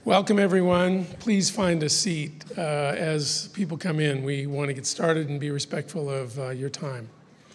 Welcome, everyone. Please find a seat as people come in. We want to get started and be respectful of your time.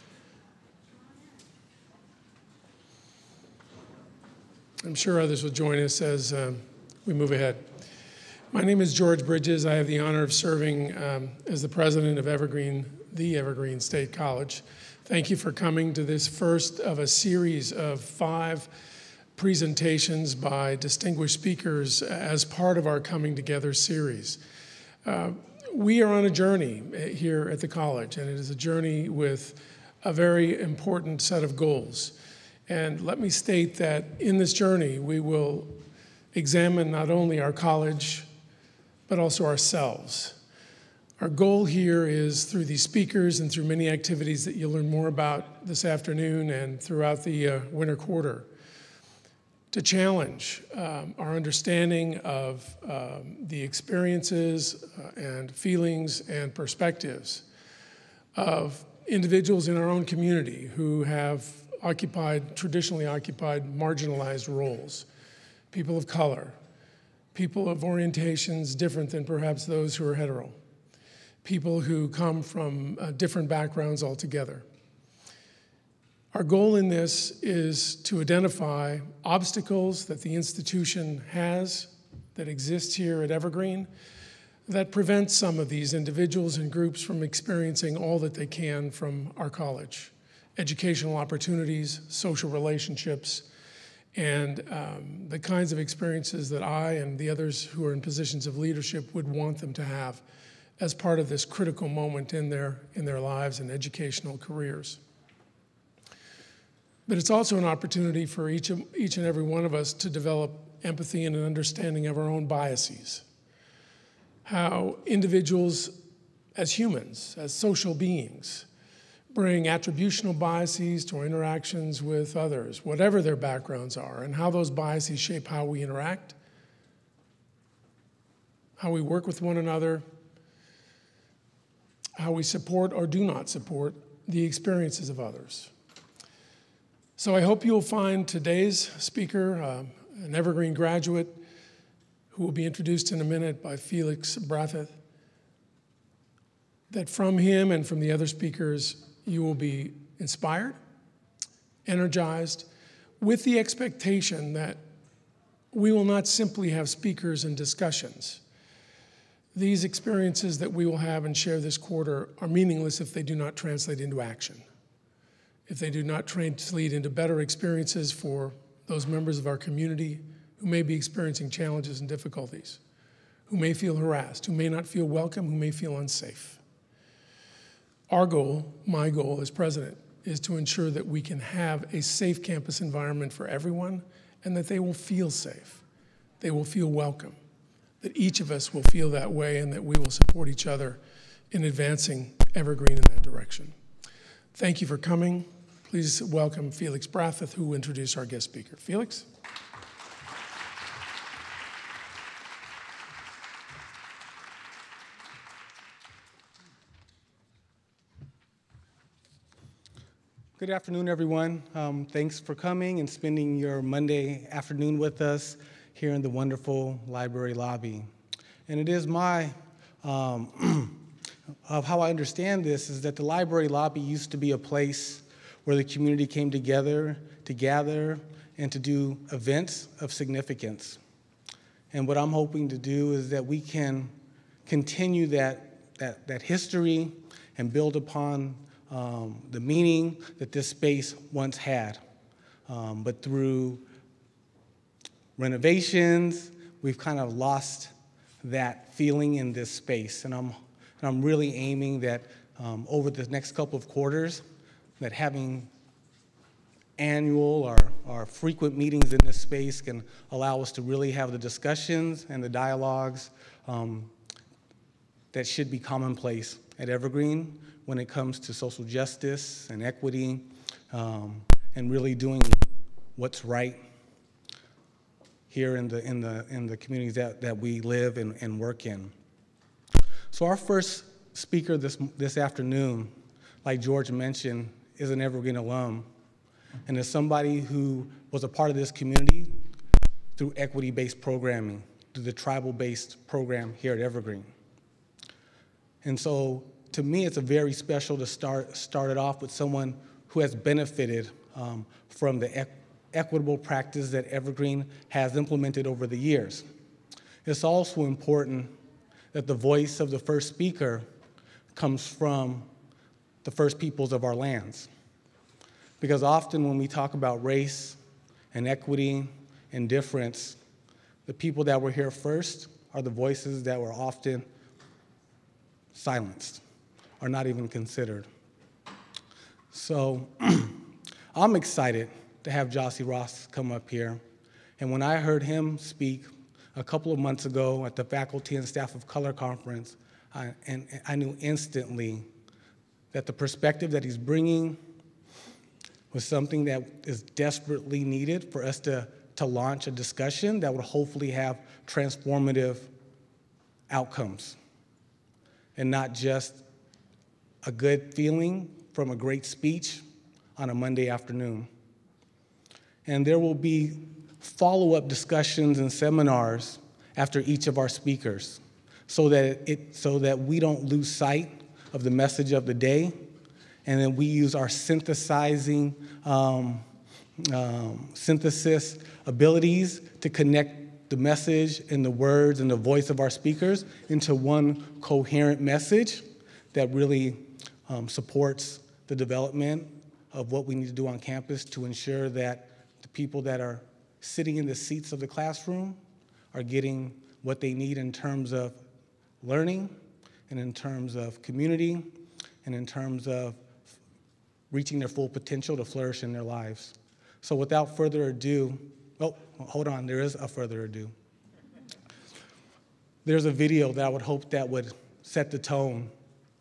I'm sure others will join us as we move ahead. My name is George Bridges. I have the honor of serving as the president of the Evergreen State College. Thank you for coming to this first of a series of 5 presentations by distinguished speakers as part of our Coming Together series. We are on a journey here at the college, and it is a journey with a very important set of goals. And let me state that in this journey, we will examine not only our college, but also ourselves. Our goal here is, through these speakers and through many activities that you'll learn more about this afternoon and throughout the winter quarter, to challenge our understanding of the experiences and feelings and perspectives of individuals in our own community who have traditionally occupied marginalized roles, people of color, people of orientations different than perhaps those who are hetero, people who come from different backgrounds altogether. Our goal in this is to identify obstacles that the institution has, that exist here at Evergreen, that prevent some of these individuals and groups from experiencing all that they can from our college. Educational opportunities, social relationships, and the kinds of experiences that I and the others who are in positions of leadership would want them to have as part of this critical moment in their lives and educational careers. But it's also an opportunity for each and every one of us to develop empathy and an understanding of our own biases. How individuals as humans, as social beings, bring attributional biases to our interactions with others, whatever their backgrounds are, and how those biases shape how we interact, how we work with one another, how we support or do not support the experiences of others. So I hope you'll find today's speaker, an Evergreen graduate, who will be introduced in a minute by Felix Bratheth, that from him and from the other speakers, you will be inspired, energized, with the expectation that we will not simply have speakers and discussions. These experiences that we will have and share this quarter are meaningless if they do not translate into action, if they do not translate into better experiences for those members of our community who may be experiencing challenges and difficulties, who may feel harassed, who may not feel welcome, who may feel unsafe. Our goal, my goal as president, is to ensure that we can have a safe campus environment for everyone and that they will feel safe, they will feel welcome, that each of us will feel that way and that we will support each other in advancing Evergreen in that direction. Thank you for coming. Please welcome Felix Bratheth, who will introduce our guest speaker. Felix? Good afternoon, everyone. Thanks for coming and spending your Monday afternoon with us here in the wonderful library lobby. And it is my, of how I understand this, is that the library lobby used to be a place where the community came together to gather and to do events of significance. And what I'm hoping to do is that we can continue that history and build upon the meaning that this space once had. But through renovations, we've kind of lost that feeling in this space. And I'm really aiming that over the next couple of quarters, that having annual or frequent meetings in this space can allow us to really have the discussions and the dialogues that should be commonplace at Evergreen when it comes to social justice and equity, and really doing what's right here in the communities that we live and work in. So our first speaker this afternoon, like George mentioned, is an Evergreen alum, and is somebody who was a part of this community through equity-based programming. through the tribal-based program here at Evergreen. And so, to me, it's a very special to start it off with someone who has benefited from the equitable practice that Evergreen has implemented over the years. It's also important that the voice of the first speaker comes from the first peoples of our lands. Because often when we talk about race and equity and difference, the people that were here first are the voices that were often silenced or not even considered. So I'm excited to have Gyasi Ross come up here. And when I heard him speak a couple of months ago at the Faculty and Staff of Color Conference, I knew instantly that the perspective that he's bringing was something that is desperately needed for us to launch a discussion that would hopefully have transformative outcomes and not just a good feeling from a great speech on a Monday afternoon. And there will be follow-up discussions and seminars after each of our speakers so that we don't lose sight of the message of the day, and then we use our synthesizing synthesis abilities to connect the message and the words and the voice of our speakers into one coherent message that really supports the development of what we need to do on campus to ensure that the people that are sitting in the seats of the classroom are getting what they need in terms of learning and in terms of community and in terms of reaching their full potential to flourish in their lives. So without further ado, oh, hold on, there is a further ado. There's a video that I would hope that would set the tone.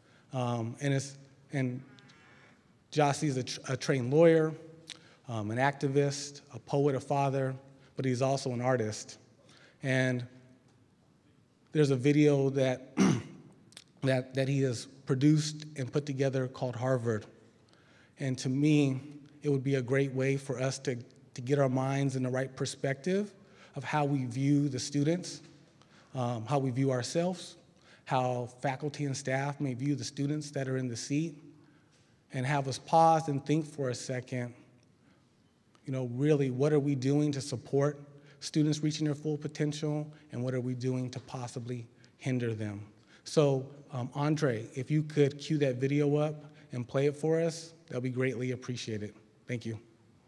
And Gyasi is a trained lawyer, an activist, a poet, a father, but he's also an artist. And there's a video that, that he has produced and put together called Harvard. And to me, it would be a great way for us to get our minds in the right perspective of how we view the students, how we view ourselves, how faculty and staff may view the students that are in the seat, and have us pause and think for a second, you know, really, what are we doing to support students reaching their full potential, and what are we doing to possibly hinder them? So, Andre, if you could cue that video up and play it for us, that would be greatly appreciated. Thank you.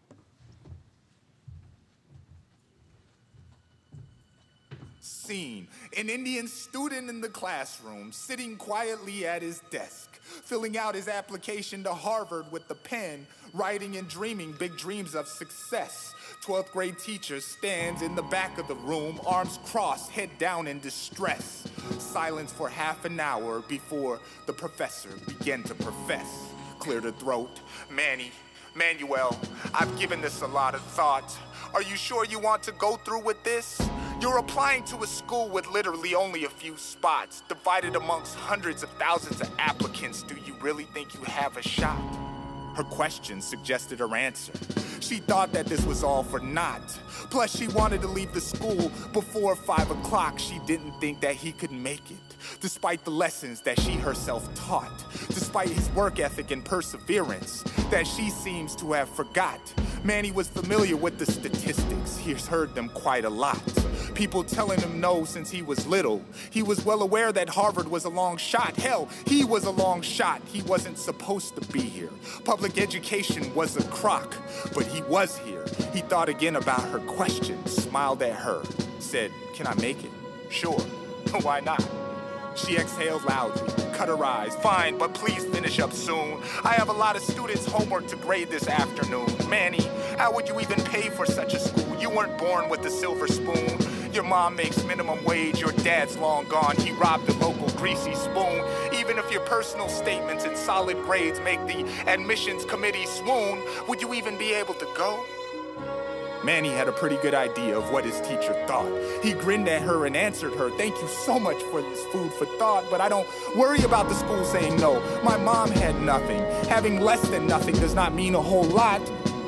Scene: an Indian student in the classroom, sitting quietly at his desk, filling out his application to Harvard with the pen, writing and dreaming big dreams of success. 12th grade teacher stands in the back of the room, arms crossed, head down in distress. Silence for half an hour before the professor began to profess. Cleared her throat. Manuel, I've given this a lot of thought. Are you sure you want to go through with this? You're applying to a school with literally only a few spots, divided amongst hundreds of thousands of applicants. Do you really think you have a shot? Her question suggested her answer. She thought that this was all for naught. Plus, she wanted to leave the school before 5 o'clock. She didn't think that he could make it, despite the lessons that she herself taught, despite his work ethic and perseverance that she seems to have forgot. Manny was familiar with the statistics. He's heard them quite a lot. People telling him no since he was little. He was well aware that Harvard was a long shot. Hell, he was a long shot. He wasn't supposed to be here. Public education was a crock, but he was here. He thought again about her question, smiled at her, said, "Can I make it?" "Sure." "Why not?" She exhaled loudly, cut her eyes. "Fine, but please finish up soon. I have a lot of students' homework to grade this afternoon." "Manny, how would you even pay for such a school? You weren't born with a silver spoon. Your mom makes minimum wage, your dad's long gone. He robbed the local greasy spoon. Even if your personal statements and solid grades make the admissions committee swoon, would you even be able to go?" Manny had a pretty good idea of what his teacher thought. He grinned at her and answered her, "Thank you so much for this food for thought, but I don't worry about the school saying no. My mom had nothing. Having less than nothing does not mean a whole lot." She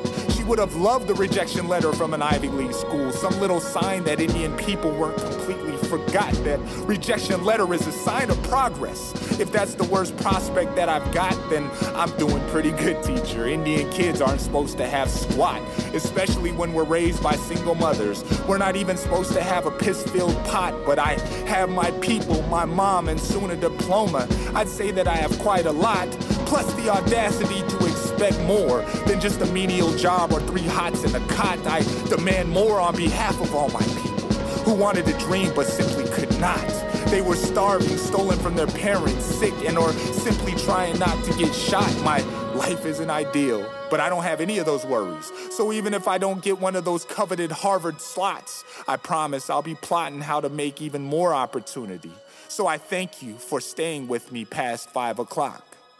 would have loved the rejection letter from an Ivy League school, some little sign that Indian people weren't completely forgot, that rejection letter is a sign of progress. If that's the worst prospect that I've got, then I'm doing pretty good, teacher. Indian kids aren't supposed to have squat, especially when we're raised by single mothers. We're not even supposed to have a piss-filled pot, but I have my people, my mom, and soon a diploma. I'd say that I have quite a lot, plus the audacity to expect more than just a menial job or 3 hots in a cot. I demand more on behalf of all my people who wanted to dream but simply could not. They were starving, stolen from their parents, sick, and or simply trying not to get shot. My life isn't ideal, but I don't have any of those worries. So even if I don't get one of those coveted Harvard slots, I promise I'll be plotting how to make even more opportunity. So I thank you for staying with me past 5 o'clock.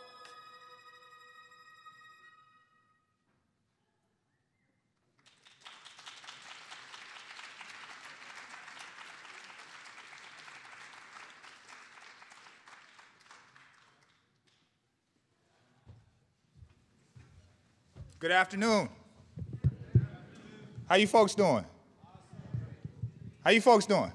Good afternoon. How you folks doing? How you folks doing?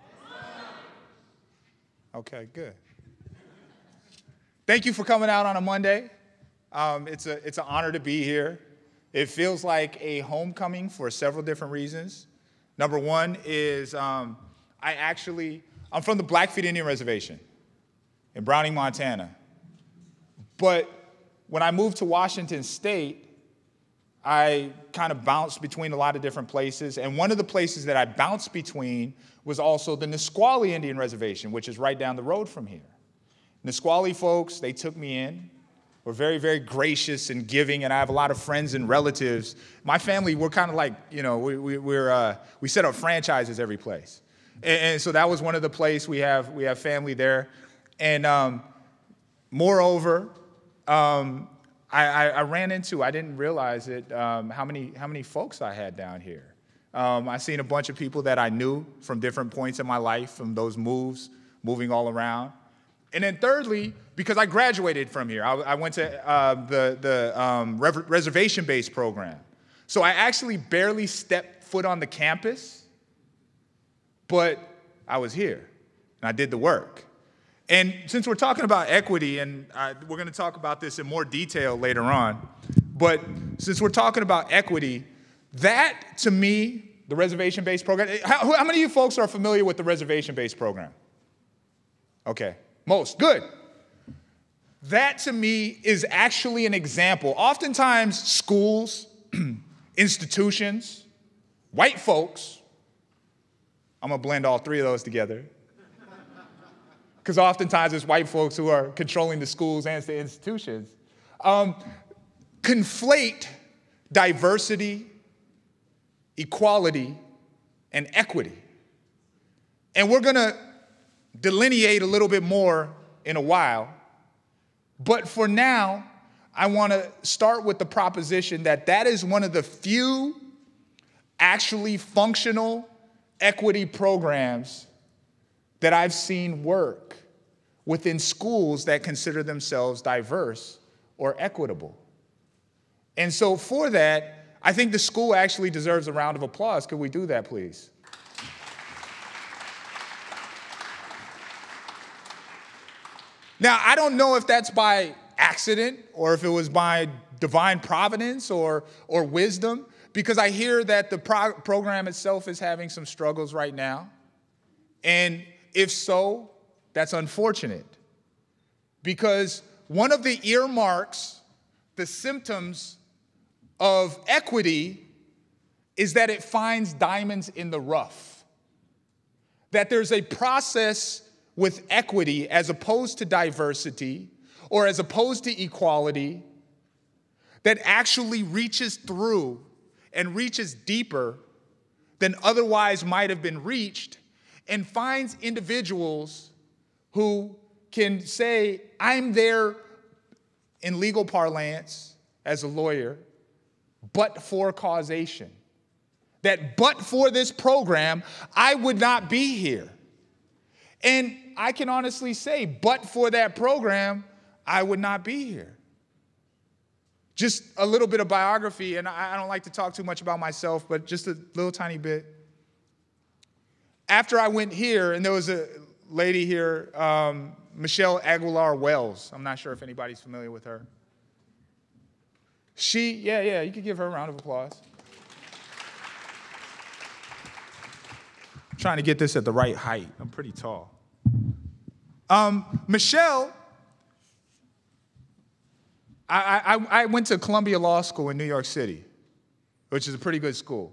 Okay, good. Thank you for coming out on a Monday. It's an honor to be here. It feels like a homecoming for several different reasons. Number one is I'm from the Blackfeet Indian Reservation in Browning, Montana. But when I moved to Washington State, I kind of bounced between a lot of different places, and one of the places that I bounced between was also the Nisqually Indian Reservation, which is right down the road from here. Nisqually folks, they took me in, were very, very gracious and giving, and I have a lot of friends and relatives. My family, we're kind of like, you know, we set up franchises every place. And so that was one of the places we have family there. And moreover, I ran into, I didn't realize it, how many folks I had down here. I seen a bunch of people that I knew from different points in my life, from those moving all around. And then thirdly, because I graduated from here, I went to the reservation-based program. So I actually barely stepped foot on the campus, but I was here, and I did the work. And since we're talking about equity, and we're going to talk about this in more detail later on, but since we're talking about equity, that, to me, the reservation-based program, how many of you folks are familiar with the reservation-based program? Okay, most, good. That, to me, is actually an example. Oftentimes, schools, institutions, white folks, I'm going to blend all 3 of those together, because oftentimes it's white folks who are controlling the schools and the institutions, conflate diversity, equality, and equity. And we're going to delineate a little bit more in a while. But for now, I want to start with the proposition that that is one of the few actually functional equity programs that I've seen work within schools that consider themselves diverse or equitable. And so for that, I think the school actually deserves a round of applause. Could we do that, please? Now, I don't know if that's by accident or if it was by divine providence or wisdom, because I hear that the program itself is having some struggles right now. And if so, that's unfortunate, because one of the earmarks, the symptoms of equity, is that it finds diamonds in the rough. That there's a process with equity as opposed to diversity or as opposed to equality that actually reaches through and reaches deeper than otherwise might have been reached, and finds individuals who can say, I'm there in legal parlance as a lawyer, but for causation. That but for this program, I would not be here. And I can honestly say, but for that program, I would not be here. Just a little bit of biography, and I don't like to talk too much about myself, but just a little tiny bit. After I went here, and there was a lady here, Michelle Aguilar-Wells. I'm not sure if anybody's familiar with her. Yeah, you could give her a round of applause. I'm trying to get this at the right height. I'm pretty tall. Michelle, I went to Columbia Law School in New York City, which is a pretty good school.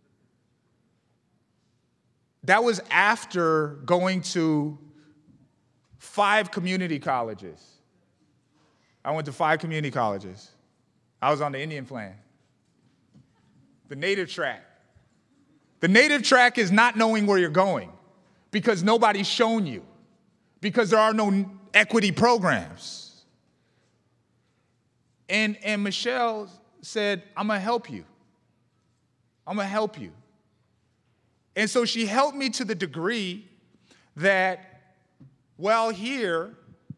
That was after going to 5 community colleges. I went to 5 community colleges. I was on the Indian plan. The native track. The native track is not knowing where you're going because nobody's shown you, because there are no equity programs. And Michelle said, I'm going to help you. I'm going to help you. And so she helped me to the degree that while here,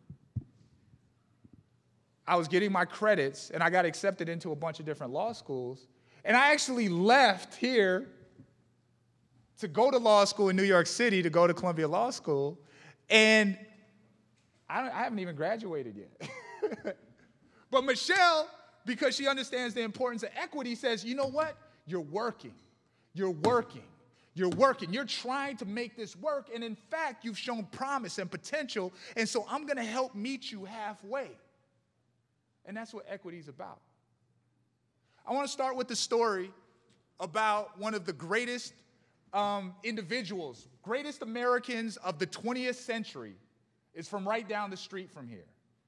I was getting my credits, and I got accepted into a bunch of different law schools. And I actually left here to go to law school in New York City, to go to Columbia Law School, and I haven't even graduated yet. But Michelle, because she understands the importance of equity, says, you know what? You're working. You're working. You're working. You're trying to make this work. And in fact, you've shown promise and potential. And so I'm going to help meet you halfway. And that's what equity is about. I want to start with the story about one of the greatest individuals, greatest Americans of the 20th century. It's from right down the street from here.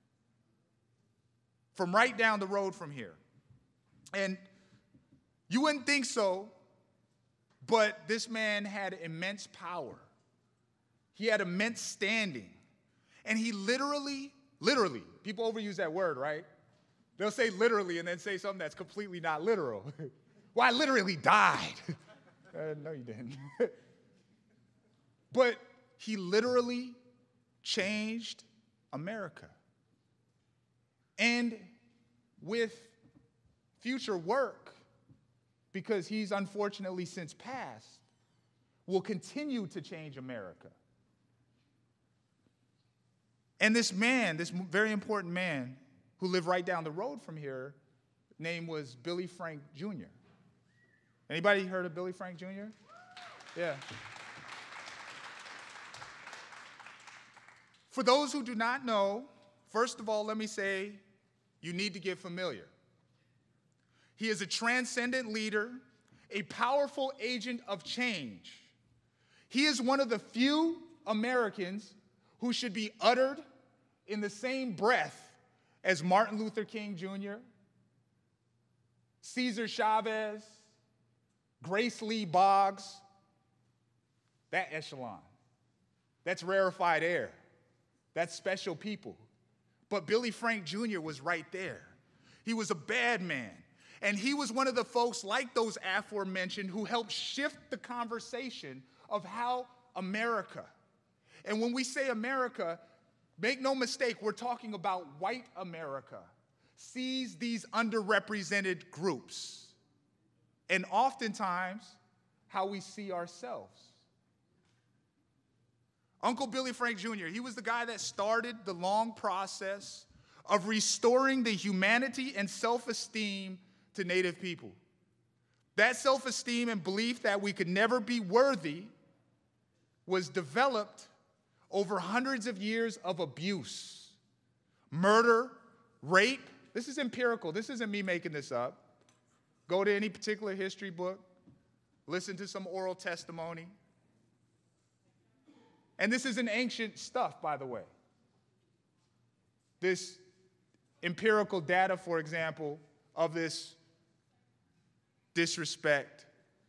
From right down the road from here. And you wouldn't think so, but this man had immense power. He had immense standing. And he literally, people overuse that word, right? They'll say literally and then say something that's completely not literal. Well, I literally died. No, you didn't. But he literally changed America. And with future work, because he's unfortunately since passed, will continue to change America. And this man, this very important man who lived right down the road from here, name was Billy Frank Jr. Anybody heard of Billy Frank Jr.? Yeah. For those who do not know, first of all, let me say, you need to get familiar. He is a transcendent leader, a powerful agent of change. He is one of the few Americans who should be uttered in the same breath as Martin Luther King Jr., Cesar Chavez, Grace Lee Boggs. That echelon. That's rarefied air. That's special people. But Billy Frank Jr. was right there. He was a bad man. And he was one of the folks like those aforementioned who helped shift the conversation of how America. And when we say America, make no mistake, we're talking about white America. Sees these underrepresented groups. And oftentimes, how we see ourselves. Uncle Billy Frank Jr., he was the guy that started the long process of restoring the humanity and self-esteem to Native people. That self-esteem and belief that we could never be worthy was developed over hundreds of years of abuse, murder, rape. This is empirical. This isn't me making this up. Go to any particular history book, listen to some oral testimony. And this isn't ancient stuff, by the way. This empirical data, for example, of this disrespect,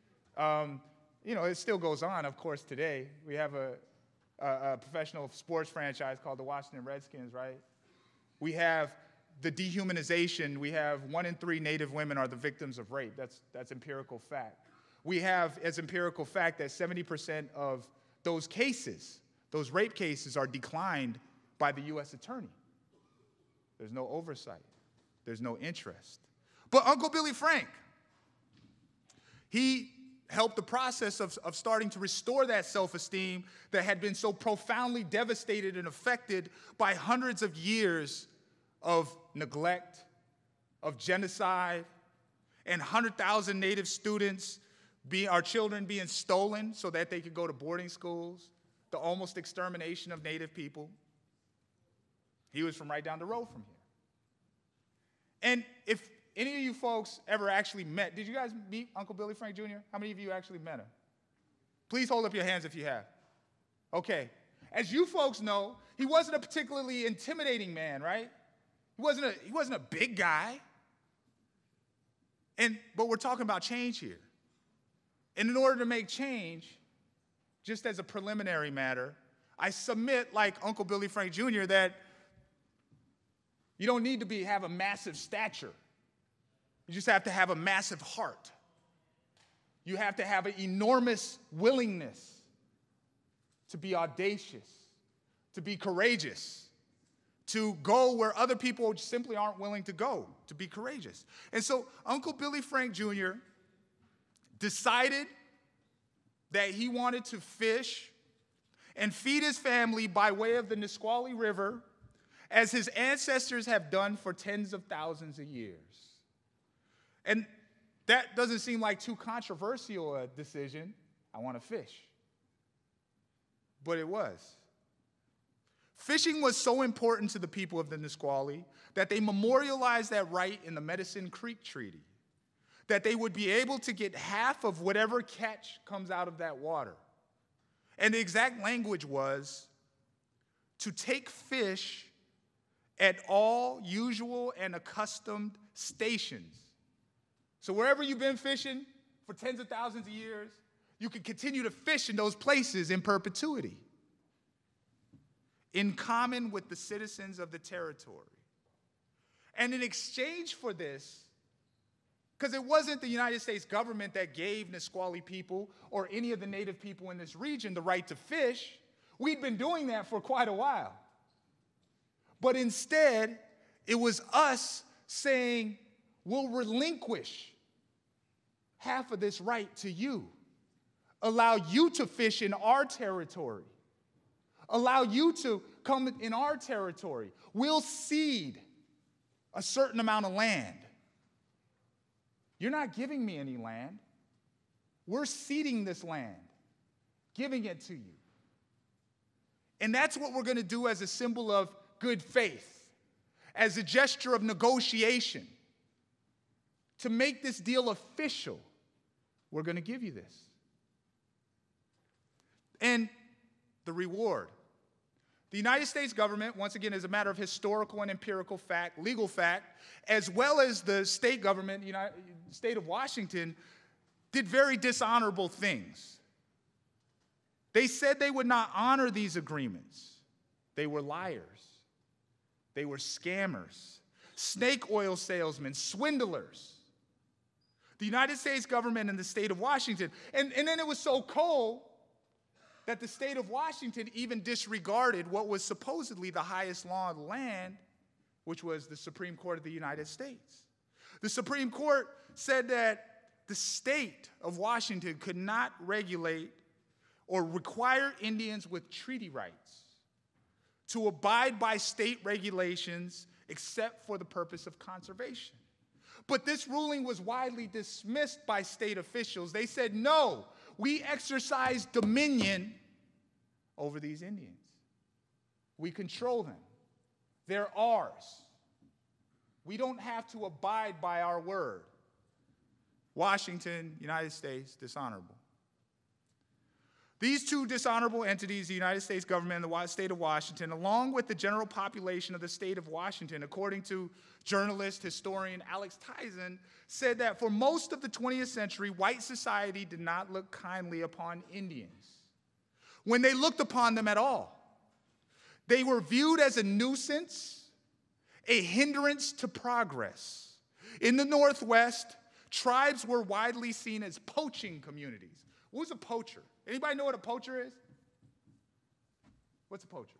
it still goes on, of course, today. We have a professional sports franchise called the Washington Redskins, right? We have the dehumanization. We have 1 in 3 Native women are the victims of rape. That's empirical fact. We have as empirical fact that 70% of those cases, those rape cases, are declined by the U.S. attorney. There's no oversight. There's no interest. But Uncle Billy Frank, he helped the process of starting to restore that self-esteem that had been so profoundly devastated and affected by hundreds of years of neglect, of genocide, and 100,000 Native students, our children being stolen so that they could go to boarding schools, the almost extermination of Native people. He was from right down the road from here. And if any of you folks ever actually met, did you guys meet Uncle Billy Frank Jr.? How many of you actually met him? Please hold up your hands if you have. Okay. As you folks know, he wasn't a particularly intimidating man, right? He wasn't a big guy. But we're talking about change here. And in order to make change, just as a preliminary matter, I submit, like Uncle Billy Frank Jr., that you don't need to have a massive stature. You just have to have a massive heart. You have to have an enormous willingness to be audacious, to be courageous, to go where other people simply aren't willing to go, to be courageous. And so Uncle Billy Frank Jr. decided that he wanted to fish and feed his family by way of the Nisqually River, as his ancestors have done for tens of thousands of years. And that doesn't seem like too controversial a decision. I want to fish. But it was. Fishing was so important to the people of the Nisqually that they memorialized that right in the Medicine Creek Treaty, that they would be able to get half of whatever catch comes out of that water. And the exact language was to take fish at all usual and accustomed stations. So wherever you've been fishing for tens of thousands of years, you can continue to fish in those places in perpetuity, in common with the citizens of the territory. And in exchange for this, because it wasn't the United States government that gave Nisqually people or any of the Native people in this region the right to fish, we'd been doing that for quite a while. But instead, it was us saying, we'll relinquish half of this right to you. Allow you to fish in our territory. Allow you to come in our territory. We'll cede a certain amount of land. You're not giving me any land. We're ceding this land, giving it to you. And that's what we're going to do as a symbol of good faith, as a gesture of negotiation. To make this deal official, we're going to give you this. And the reward. The United States government, once again, as a matter of historical and empirical fact, legal fact, as well as the state government, the state of Washington, did very dishonorable things. They said they would not honor these agreements. They were liars. They were scammers, snake oil salesmen, swindlers. The United States government and the state of Washington. And then it was so cold that the state of Washington even disregarded what was supposedly the highest law of the land, which was the Supreme Court of the United States. The Supreme Court said that the state of Washington could not regulate or require Indians with treaty rights to abide by state regulations except for the purpose of conservation. But this ruling was widely dismissed by state officials. They said, no, we exercise dominion over these Indians. We control them. They're ours. We don't have to abide by our word. Washington, United States, dishonorable. These two dishonorable entities, the United States government and the state of Washington, along with the general population of the state of Washington, according to journalist, historian Alex Tyson, said that for most of the 20th century, white society did not look kindly upon Indians, when they looked upon them at all. They were viewed as a nuisance, a hindrance to progress. In the Northwest, tribes were widely seen as poaching communities. Who's a poacher? Anybody know what a poacher is? What's a poacher?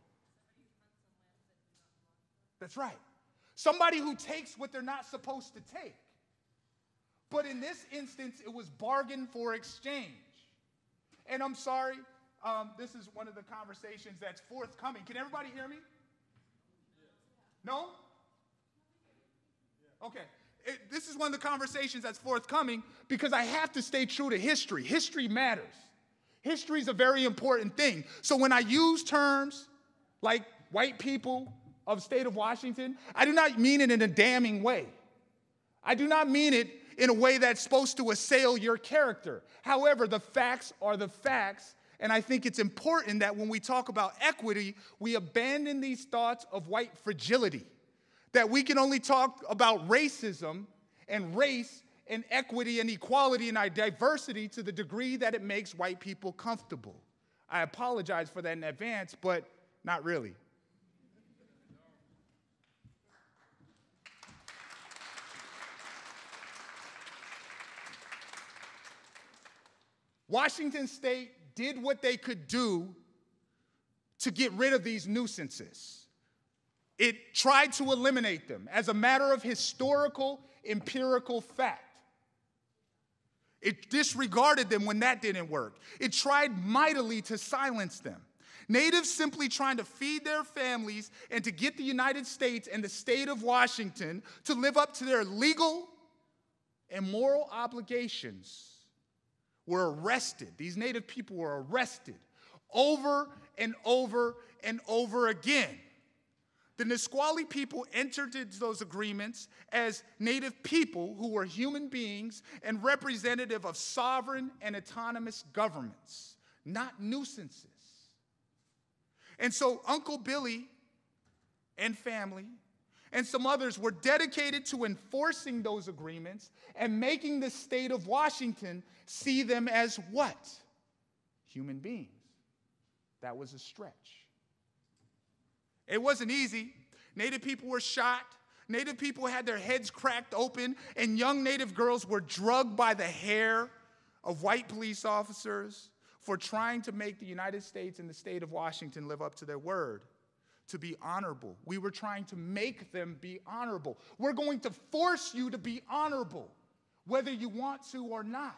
That's right. Somebody who takes what they're not supposed to take. But in this instance, it was bargain for exchange. And I'm sorry, this is one of the conversations that's forthcoming. Can everybody hear me? No? Okay. This is one of the conversations that's forthcoming because I have to stay true to history. History matters. History is a very important thing. So when I use terms like white people of the state of Washington, I do not mean it in a damning way. I do not mean it in a way that's supposed to assail your character. However, the facts are the facts, and I think it's important that when we talk about equity, we abandon these thoughts of white fragility, that we can only talk about racism and race and equity and equality and our diversity to the degree that it makes white people comfortable. I apologize for that in advance, but not really. Washington State did what they could do to get rid of these nuisances. It tried to eliminate them as a matter of historical, empirical fact. It disregarded them when that didn't work. It tried mightily to silence them. Natives simply trying to feed their families and to get the United States and the state of Washington to live up to their legal and moral obligations were arrested. These Native people were arrested over and over and over again. The Nisqually people entered into those agreements as Native people who were human beings and representative of sovereign and autonomous governments, not nuisances. And so Uncle Billy and family and some others were dedicated to enforcing those agreements and making the state of Washington see them as what? Human beings. That was a stretch. It wasn't easy. Native people were shot. Native people had their heads cracked open, and young Native girls were drugged by the hair of white police officers for trying to make the United States and the state of Washington live up to their word, to be honorable. We were trying to make them be honorable. We're going to force you to be honorable, whether you want to or not.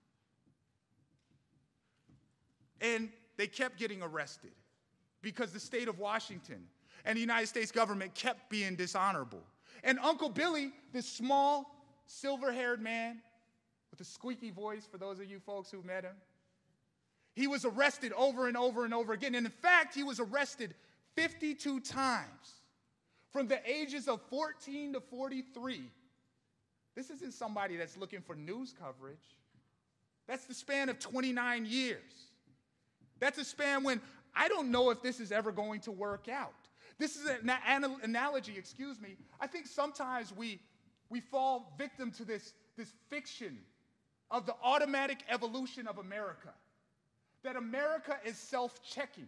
And they kept getting arrested because the state of Washington and the United States government kept being dishonorable. And Uncle Billy, this small, silver-haired man with a squeaky voice, for those of you folks who met him, he was arrested over and over and over again. And in fact, he was arrested 52 times from the ages of 14 to 43. This isn't somebody that's looking for news coverage. That's the span of 29 years. That's a span when I don't know if this is ever going to work out. This is an analogy, excuse me. I think sometimes we fall victim to this fiction of the automatic evolution of America, that America is self-checking.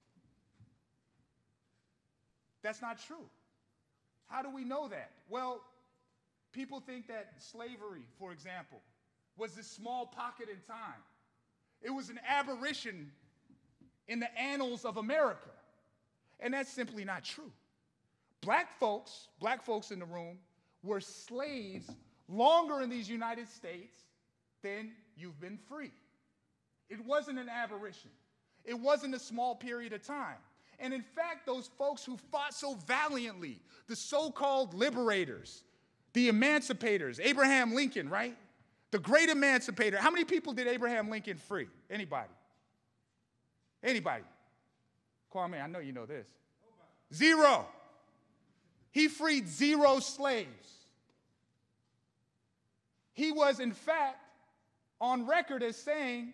That's not true. How do we know that? Well, people think that slavery, for example, was this small pocket in time. It was an aberration in the annals of America. And that's simply not true. Black folks in the room, were slaves longer in these United States than you've been free. It wasn't an aberration. It wasn't a small period of time. And in fact, those folks who fought so valiantly, the so-called liberators, the emancipators, Abraham Lincoln, right? The great emancipator. How many people did Abraham Lincoln free? Anybody? Anybody? Kwame, I know you know this. Zero. He freed 0 slaves. He was, in fact, on record as saying,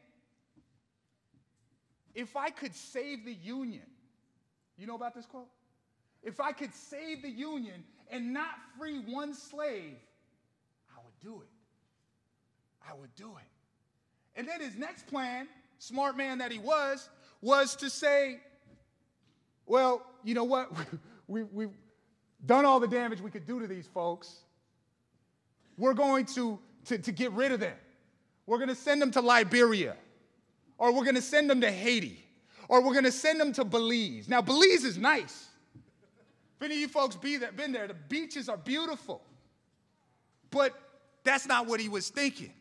if I could save the Union, you know about this quote? If I could save the Union and not free 1 slave, I would do it. I would do it. And then his next plan, smart man that he was to say, well, you know what? We've done all the damage we could do to these folks. We're going to get rid of them. We're going to send them to Liberia, or we're going to send them to Haiti, or we're going to send them to Belize. Now, Belize is nice. If any of you folks been there, the beaches are beautiful. But that's not what he was thinking.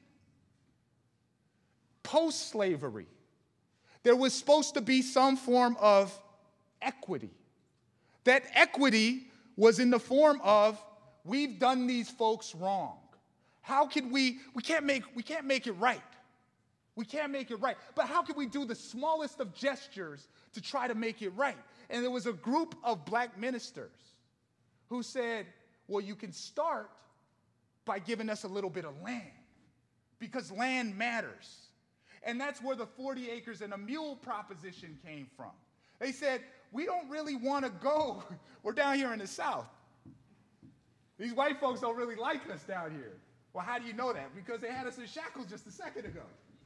Post-slavery, there was supposed to be some form of equity. That equity was in the form of, we've done these folks wrong. How can we can't make it right. We can't make it right. But how can we do the smallest of gestures to try to make it right? And there was a group of black ministers who said, well, you can start by giving us a little bit of land, because land matters. And that's where the 40 acres and a mule proposition came from. They said, we don't really want to go. We're down here in the South. These white folks don't really like us down here. Well, how do you know that? Because they had us in shackles just a second ago.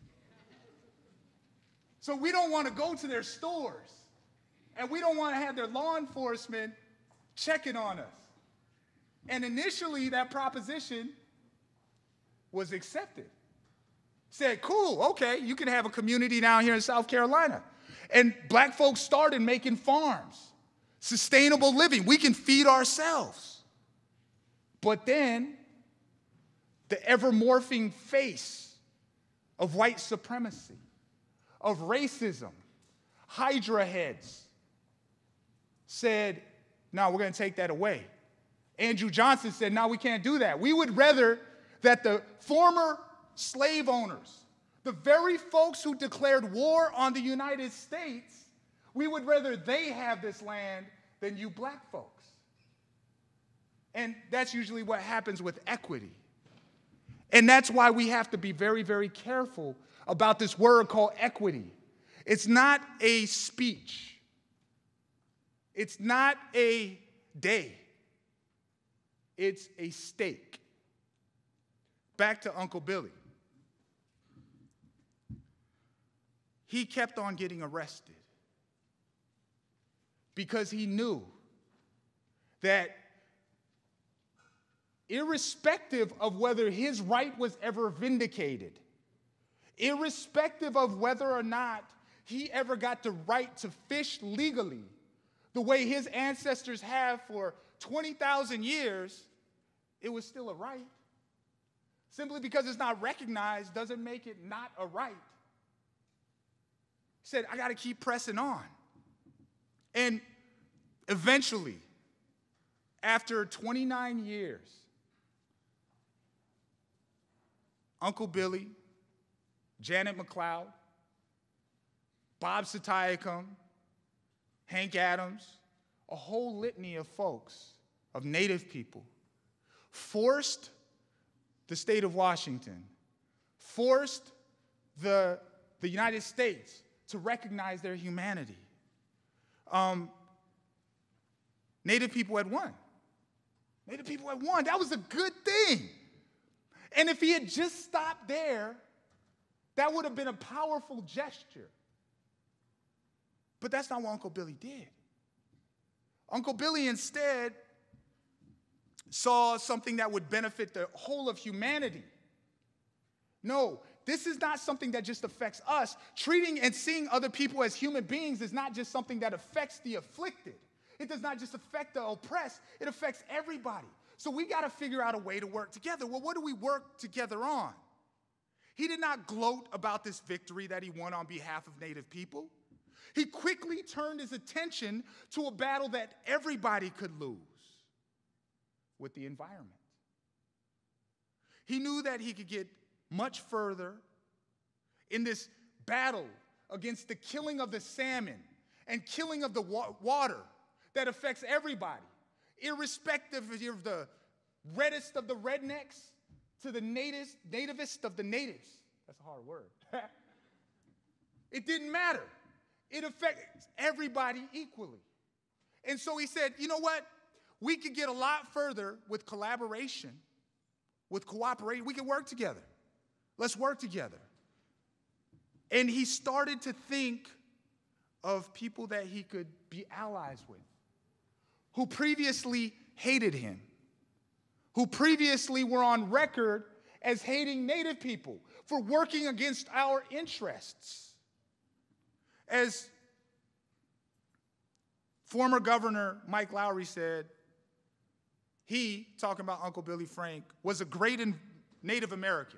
So we don't want to go to their stores. And we don't want to have their law enforcement checking on us. And initially, that proposition was accepted. Said, cool, okay, you can have a community down here in South Carolina. And black folks started making farms, sustainable living. We can feed ourselves. But then, the ever-morphing face of white supremacy, of racism, Hydra heads, said, no, we're going to take that away. Andrew Johnson said, no, we can't do that. We would rather that the former slave owners, the very folks who declared war on the United States, we would rather they have this land than you black folks. And that's usually what happens with equity. And that's why we have to be very, very careful about this word called equity. It's not a speech. It's not a day. It's a stake. Back to Uncle Billy. He kept on getting arrested because he knew that irrespective of whether his right was ever vindicated, irrespective of whether or not he ever got the right to fish legally the way his ancestors have for 20,000 years, it was still a right. Simply because it's not recognized doesn't make it not a right. He said, I got to keep pressing on. And eventually, after 29 years, Uncle Billy, Janet McLeod, Bob Satayacum, Hank Adams, a whole litany of folks, of Native people, forced the state of Washington, forced the United States to recognize their humanity. Native people had won. Native people had won. That was a good thing. And if he had just stopped there, that would have been a powerful gesture. But that's not what Uncle Billy did. Uncle Billy instead saw something that would benefit the whole of humanity. No, this is not something that just affects us. Treating and seeing other people as human beings is not just something that affects the afflicted. It does not just affect the oppressed. It affects everybody. So we got to figure out a way to work together. Well, what do we work together on? He did not gloat about this victory that he won on behalf of Native people. He quickly turned his attention to a battle that everybody could lose with the environment. He knew that he could get much further in this battle against the killing of the salmon and killing of the water that affects everybody, irrespective of the reddest of the rednecks to the nativest of the natives. That's a hard word. It didn't matter. It affects everybody equally. And so he said, you know what? We could get a lot further with collaboration, with cooperation. We can work together. Let's work together. And he started to think of people that he could be allies with, who previously hated him, who previously were on record as hating Native people for working against our interests. As former Governor Mike Lowry said, he, talking about Uncle Billy Frank, was a great Native American,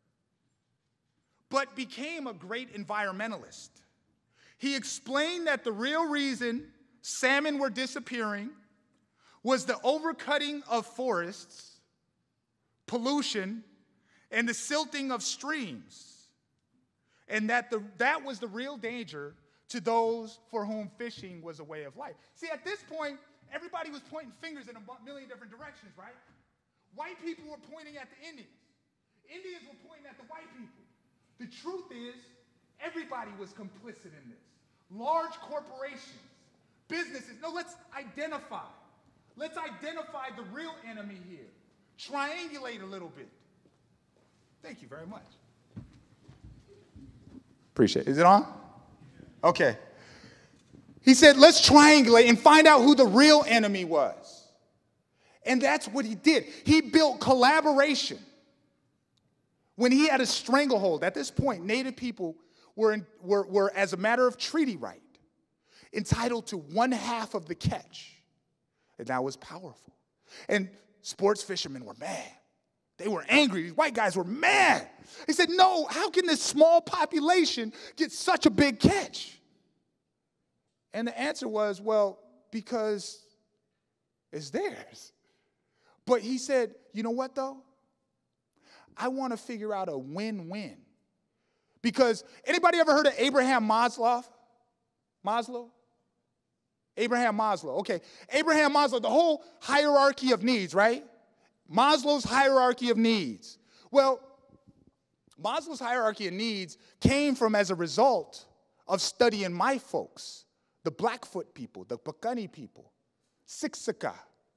but became a great environmentalist. He explained that the real reason salmon were disappearing was the overcutting of forests, pollution, and the silting of streams, and that was the real danger to those for whom fishing was a way of life. See, at this point, everybody was pointing fingers in a million different directions, right? White people were pointing at the Indians. Indians were pointing at the white people. The truth is, everybody was complicit in this. Large corporations, businesses. No, let's identify. Let's identify the real enemy here. Triangulate a little bit. Thank you very much. Appreciate it. Is it on? Okay. He said, let's triangulate and find out who the real enemy was. And that's what he did. He built collaboration. When he had a stranglehold, at this point, Native people were, as a matter of treaty right, entitled to 1/2 of the catch. And that was powerful. And sports fishermen were mad. They were angry. These white guys were mad. They said, no, how can this small population get such a big catch? And the answer was, well, because it's theirs. But he said, you know what, though? I want to figure out a win-win. Because anybody ever heard of Abraham Maslow? Abraham Maslow. Okay. Abraham Maslow, the whole hierarchy of needs, right? Maslow's hierarchy of needs. Well, Maslow's hierarchy of needs came from as a result of studying my folks, the Blackfoot people, the Pakani people, Siksika.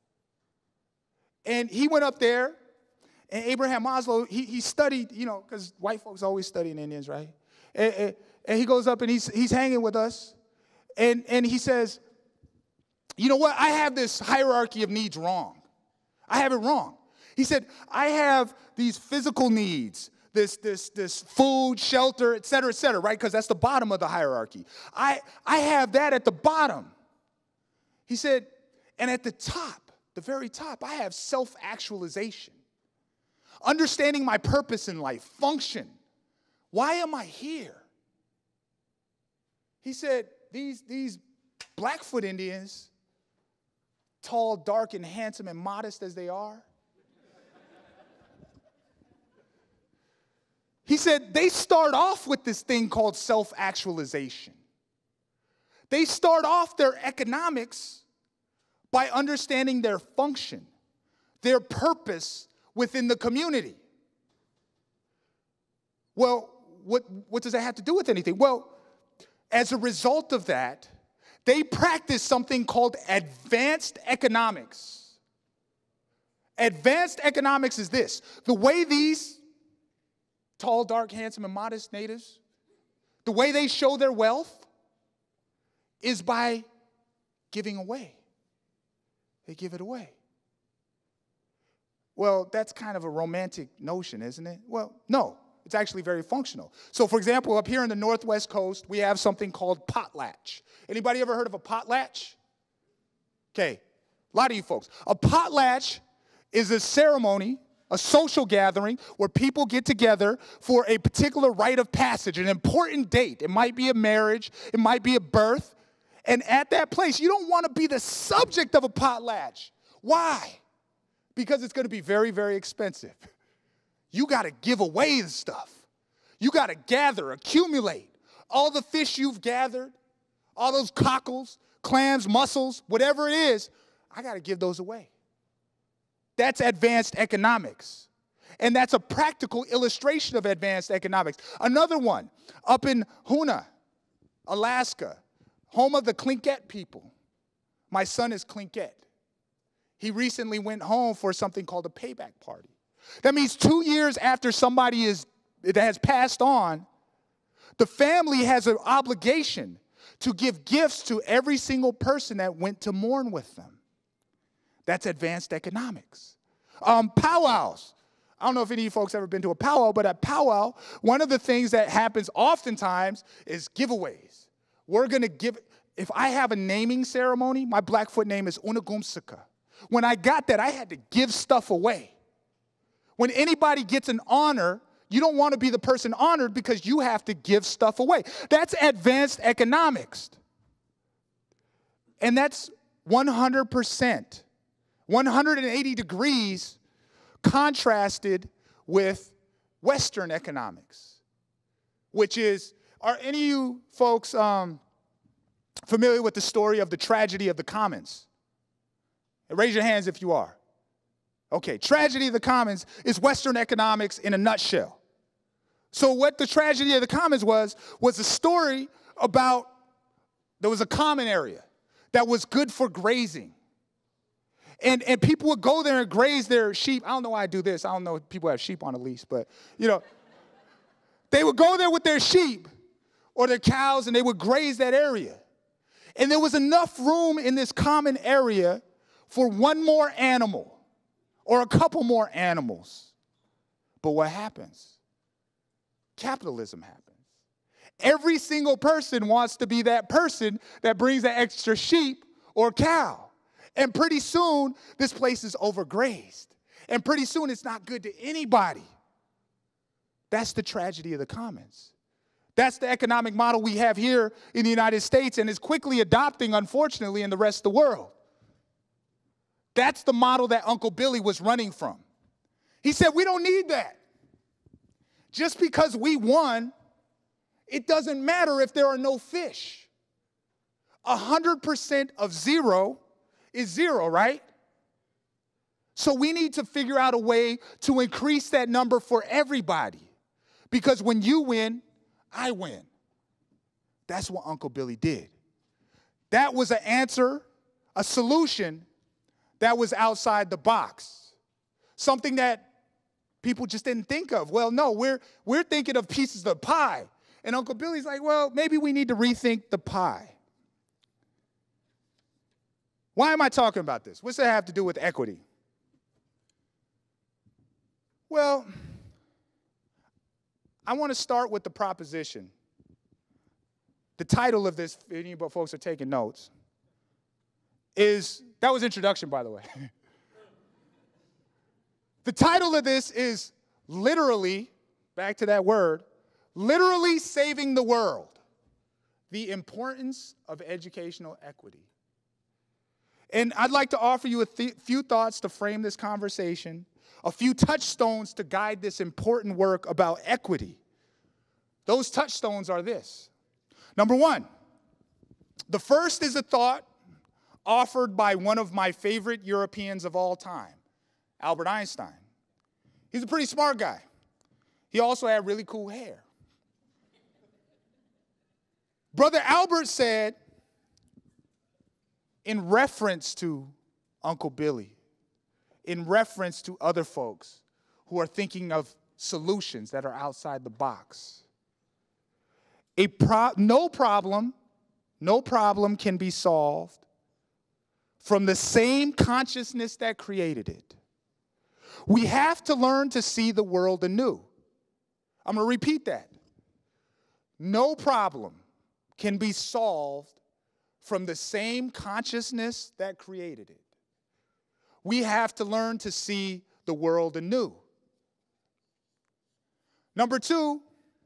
And he went up there, and Abraham Maslow, he studied, you know, because white folks always studying Indians, right? And he goes up and he's hanging with us, and he says, you know what, I have this hierarchy of needs wrong. I have it wrong. He said, I have these physical needs, this food, shelter, et cetera, right? Because that's the bottom of the hierarchy. I have that at the bottom. He said, and at the top, the very top, I have self-actualization. Understanding my purpose in life, function. Why am I here? He said, these Blackfoot Indians, tall, dark, and handsome and modest as they are, he said they start off with this thing called self-actualization. They start off their economics by understanding their function, their purpose within the community. Well, what does that have to do with anything? Well, as a result of that, they practice something called advanced economics. Advanced economics is this: the way these tall, dark, handsome, and modest natives, the way they show their wealth is by giving away. They give it away. Well, that's kind of a romantic notion, isn't it? Well, no, it's actually very functional. So, for example, up here in the Northwest Coast, we have something called potlatch. Anybody ever heard of a potlatch? Okay, a lot of you folks. A potlatch is a ceremony, a social gathering where people get together for a particular rite of passage, an important date. It might be a marriage, it might be a birth. And at that place, you don't want to be the subject of a potlatch. Why? Because it's going to be very, very expensive. You got to give away the stuff. You got to gather, accumulate all the fish you've gathered, all those cockles, clams, mussels, whatever it is. I got to give those away. That's advanced economics. And that's a practical illustration of advanced economics. Another one, up in Hoona, Alaska, home of the Tlingit people. My son is Tlingit. He recently went home for something called a payback party. That means 2 years after somebody that has passed on, the family has an obligation to give gifts to every single person that went to mourn with them. That's advanced economics. Powwows. I don't know if any of you folks ever been to a powwow, but at powwow, one of the things that happens oftentimes is giveaways. We're going to give, if I have a naming ceremony, my Blackfoot name is Unagumsika. When I got that, I had to give stuff away. When anybody gets an honor, you don't want to be the person honored because you have to give stuff away. That's advanced economics. And that's 100%, 180 degrees contrasted with Western economics, which is, are any of you folks familiar with the story of the tragedy of the commons? Raise your hands if you are. Okay, tragedy of the commons is Western economics in a nutshell. So what the tragedy of the commons was a story about, there was a common area that was good for grazing. And people would go there and graze their sheep. I don't know why I do this. I don't know if people have sheep on a leash, but, you know, they would go there with their sheep or their cows, and they would graze that area. And there was enough room in this common area for one more animal or a couple more animals. But what happens? Capitalism happens. Every single person wants to be that person that brings that extra sheep or cow. And pretty soon, this place is overgrazed. And pretty soon, it's not good to anybody. That's the tragedy of the commons. That's the economic model we have here in the United States and is quickly adopting, unfortunately, in the rest of the world. That's the model that Uncle Billy was running from. He said, we don't need that. Just because we won, it doesn't matter if there are no fish. 100% of zero is zero, right? So we need to figure out a way to increase that number for everybody. Because when you win, I win. That's what Uncle Billy did. That was an answer, a solution that was outside the box. Something that people just didn't think of. Well, no, we're thinking of pieces of pie. And Uncle Billy's like, well, maybe we need to rethink the pie. Why am I talking about this? What's that have to do with equity? Well, I want to start with the proposition. The title of this, if any of you folks are taking notes, is, that was introduction, by the way. The title of this is literally, back to that word, literally saving the world. The importance of educational equity. And I'd like to offer you a few thoughts to frame this conversation, a few touchstones to guide this important work about equity. Those touchstones are this. Number one, the first is a thought offered by one of my favorite Europeans of all time, Albert Einstein. He's a pretty smart guy. He also had really cool hair. Brother Albert said, in reference to Uncle Billy, in reference to other folks who are thinking of solutions that are outside the box, no problem can be solved from the same consciousness that created it. We have to learn to see the world anew. I'm going to repeat that. No problem can be solved from the same consciousness that created it. We have to learn to see the world anew. Number two,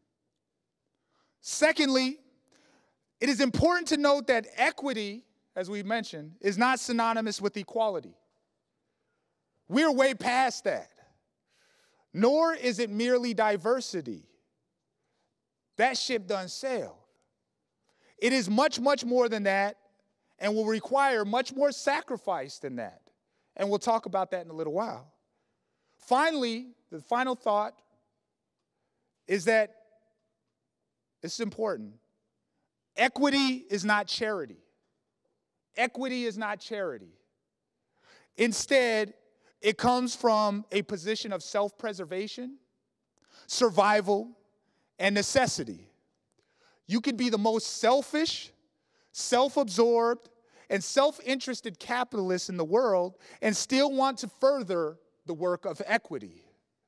secondly, it is important to note that equity, as we mentioned, is not synonymous with equality. We're way past that. Nor is it merely diversity. That ship done sailed. It is much, much more than that and will require much more sacrifice than that. And we'll talk about that in a little while. Finally, the final thought is that this is important. Equity is not charity. Equity is not charity. Instead, it comes from a position of self-preservation, survival, and necessity. You can be the most selfish, self-absorbed, and self-interested capitalist in the world and still want to further the work of equity.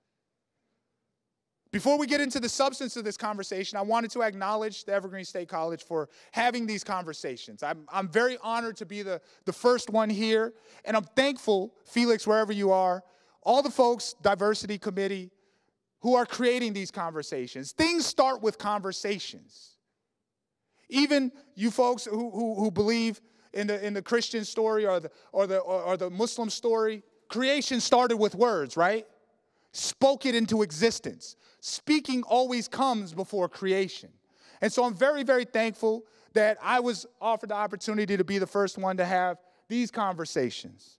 Before we get into the substance of this conversation, I wanted to acknowledge the Evergreen State College for having these conversations. I'm very honored to be the first one here, and I'm thankful, Felix, wherever you are, all the folks, diversity committee, who are creating these conversations. Things start with conversations. Even you folks who believe in the Christian story or the Muslim story, creation started with words, right? Spoke it into existence. Speaking always comes before creation. And so I'm very, very thankful that I was offered the opportunity to be the first one to have these conversations.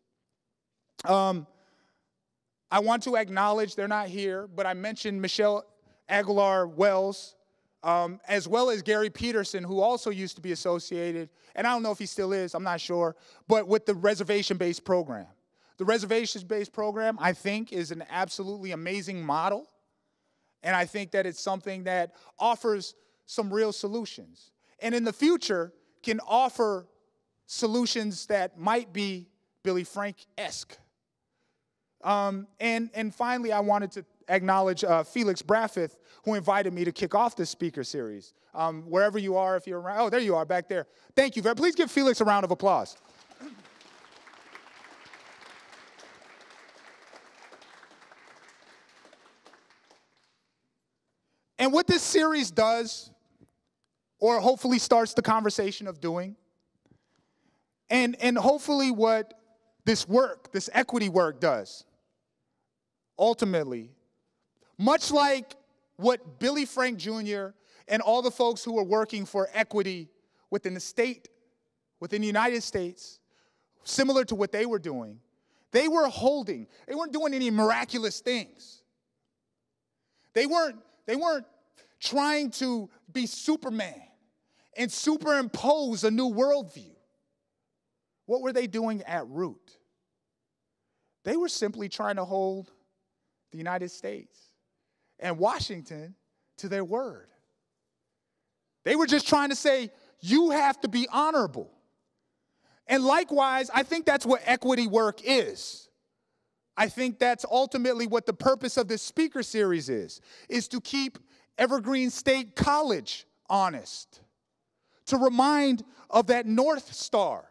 I want to acknowledge, they're not here, but I mentioned Michelle Aguilar-Wells, as well as Gary Peterson, who also used to be associated, and I don't know if he still is, I'm not sure, but with the reservation-based program. The reservation-based program, I think, is an absolutely amazing model, and I think that it's something that offers some real solutions. And in the future, can offer solutions that might be Billy Frank-esque. And finally, I wanted to acknowledge Felix Braffith, who invited me to kick off this speaker series. Wherever you are, if you're around. Oh, there you are, back there. Thank you. Please give Felix a round of applause. And what this series does, or hopefully starts the conversation of doing, and hopefully what this work, this equity work does, ultimately, much like what Billy Frank Jr. and all the folks who are working for equity within the state, within the United States, similar to what they were doing, they weren't doing any miraculous things. They weren't trying to be Superman and superimpose a new worldview. What were they doing at root? They were simply trying to hold the United States and Washington to their word. They were just trying to say, you have to be honorable. And likewise, I think that's what equity work is. I think that's ultimately what the purpose of this speaker series is to keep Evergreen State College honest, to remind of that North Star.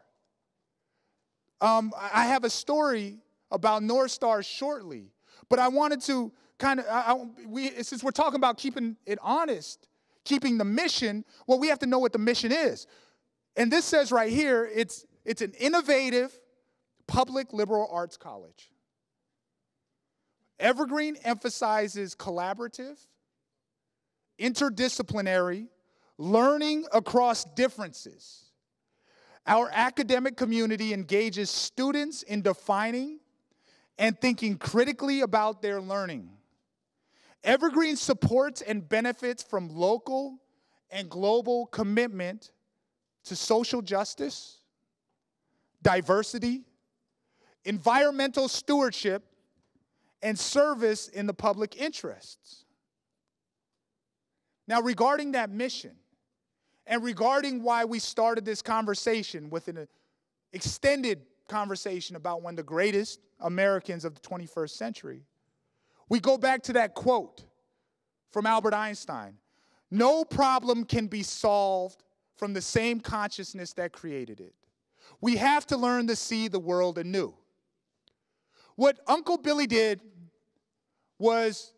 I have a story about North Star shortly, but I wanted to since we're talking about keeping it honest, keeping the mission, well, we have to know what the mission is. And this says right here, it's an innovative public liberal arts college. Evergreen emphasizes collaborative, interdisciplinary, learning across differences. Our academic community engages students in defining and thinking critically about their learning. Evergreen supports and benefits from local and global commitment to social justice, diversity, environmental stewardship, and service in the public interests. Now, regarding that mission, and regarding why we started this conversation with an extended conversation about one of the greatest Americans of the 21st century, we go back to that quote from Albert Einstein: "No problem can be solved from the same consciousness that created it. We have to learn to see the world anew." What Uncle Billy did was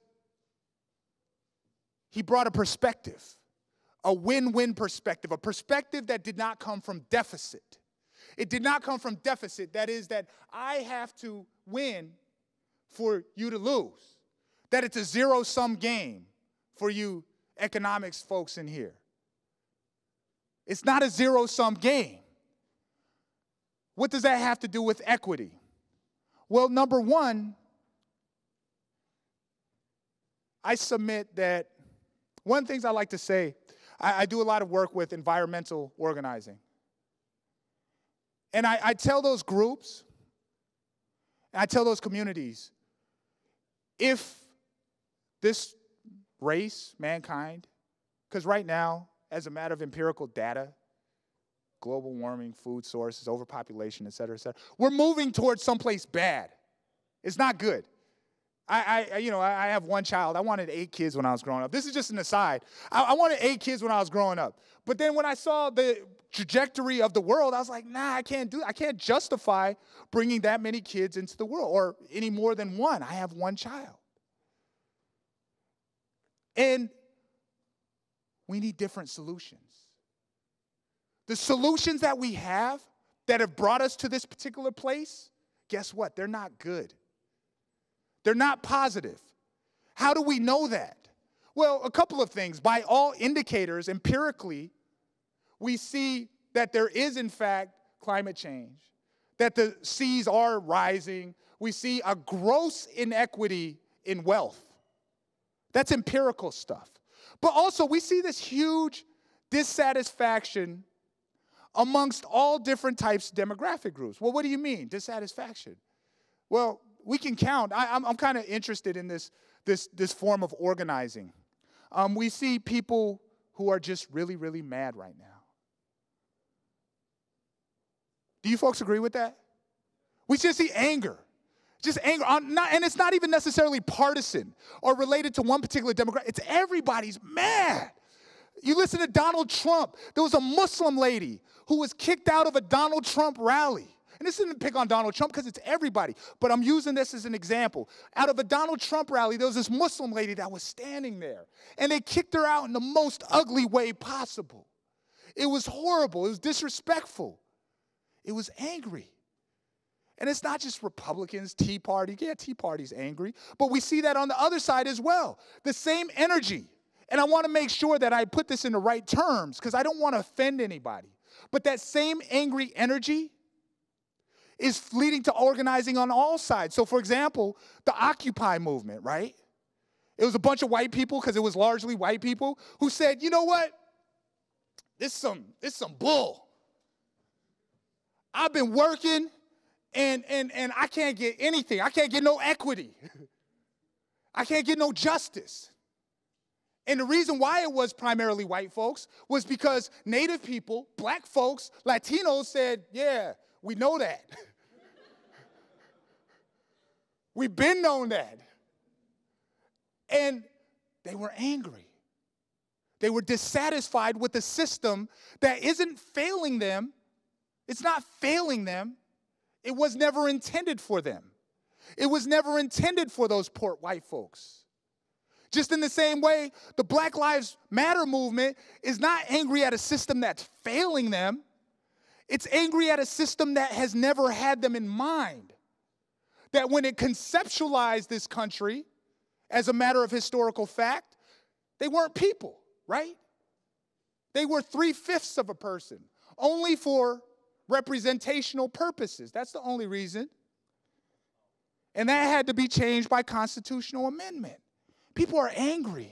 he brought a perspective, a win-win perspective, a perspective that did not come from deficit. It did not come from deficit. That is, that I have to win for you to lose. That it's a zero-sum game for you economics folks in here. It's not a zero-sum game. What does that have to do with equity? Well, number one, I submit that one of the things I like to say, I do a lot of work with environmental organizing. And I tell those groups, and I tell those communities, if this race, mankind, because right now, as a matter of empirical data, global warming, food sources, overpopulation, et cetera, we're moving towards someplace bad. It's not good. I have one child. I wanted 8 kids when I was growing up. This is just an aside. I wanted 8 kids when I was growing up. But then when I saw the trajectory of the world, I was like, nah, I can't justify bringing that many kids into the world, or any more than one. I have one child. And we need different solutions. The solutions that we have that have brought us to this particular place, guess what? They're not good. They're not positive. How do we know that? Well, a couple of things. By all indicators, empirically, we see that there is, in fact, climate change, that the seas are rising. We see a gross inequity in wealth. That's empirical stuff. But also, we see this huge dissatisfaction amongst all different types of demographic groups. Well, what do you mean, dissatisfaction? Well, we can count. I'm kind of interested in this form of organizing. We see people who are just really, really mad right now. Do you folks agree with that? We just see anger. Just anger. And it's not even necessarily partisan or related to one particular demographic. It's everybody's mad. You listen to Donald Trump. There was a Muslim lady who was kicked out of a Donald Trump rally. And this isn't to pick on Donald Trump because it's everybody, but I'm using this as an example. Out of a Donald Trump rally, there was this Muslim lady that was standing there, and they kicked her out in the most ugly way possible. It was horrible. It was disrespectful. It was angry. And it's not just Republicans, Tea Party. Yeah, Tea Party's angry, but we see that on the other side as well. The same energy. And I want to make sure that I put this in the right terms because I don't want to offend anybody. But that same angry energy is leading to organizing on all sides. So, for example, the Occupy movement, right? It was a bunch of white people, because it was largely white people, who said, you know what? This is some bull. I've been working, and I can't get anything. I can't get no equity. I can't get no justice. And the reason why it was primarily white folks was because Native people, black folks, Latinos said, yeah, we know that. We've been known that. And they were angry. They were dissatisfied with the system that isn't failing them. It's not failing them. It was never intended for them. It was never intended for those poor white folks. Just in the same way, the Black Lives Matter movement is not angry at a system that's failing them. It's angry at a system that has never had them in mind. That when it conceptualized this country, as a matter of historical fact, they weren't people, right? They were 3/5 of a person, only for representational purposes. That's the only reason. And that had to be changed by constitutional amendment. People are angry.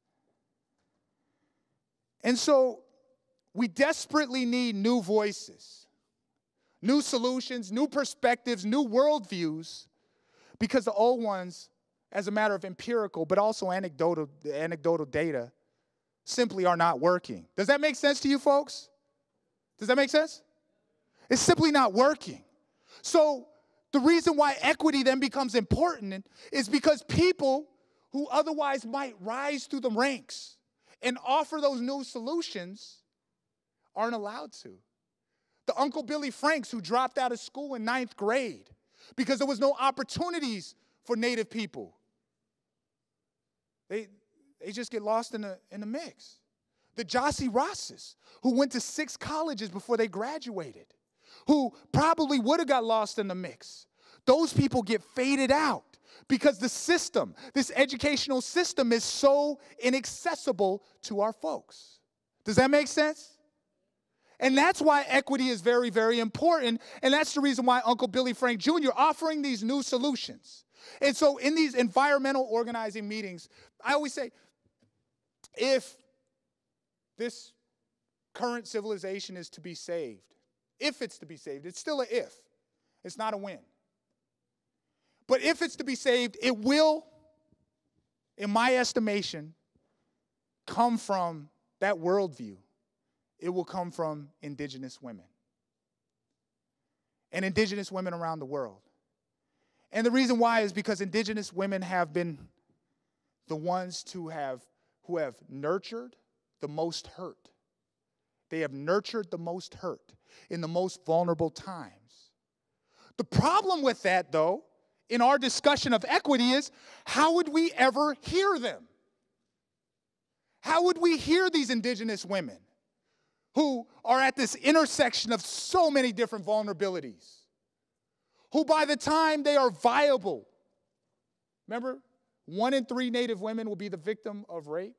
And so we desperately need new voices, new solutions, new perspectives, new worldviews, because the old ones, as a matter of empirical but also anecdotal data, simply are not working. Does that make sense to you folks? Does that make sense? It's simply not working. So the reason why equity then becomes important is because people who otherwise might rise through the ranks and offer those new solutions aren't allowed to. The Uncle Billy Franks who dropped out of school in 9th grade because there was no opportunities for Native people. They just get lost in the mix. The Gyasi Rosses who went to 6 colleges before they graduated, who probably would have got lost in the mix. Those people get faded out because the system, this educational system, is so inaccessible to our folks. Does that make sense? And that's why equity is very, very important, and that's the reason why Uncle Billy Frank Jr. offering these new solutions. And so in these environmental organizing meetings, I always say, if this current civilization is to be saved, if it's to be saved, it's still an if. It's not a when. But if it's to be saved, it will, in my estimation, come from that worldview. It will come from indigenous women. And indigenous women around the world. And the reason why is because indigenous women have been the ones who have nurtured the most hurt They have nurtured the most hurt in the most vulnerable times. The problem with that, though, in our discussion of equity is, how would we ever hear them? How would we hear these indigenous women who are at this intersection of so many different vulnerabilities, who by the time they are viable, remember, 1 in 3 Native women will be the victim of rape.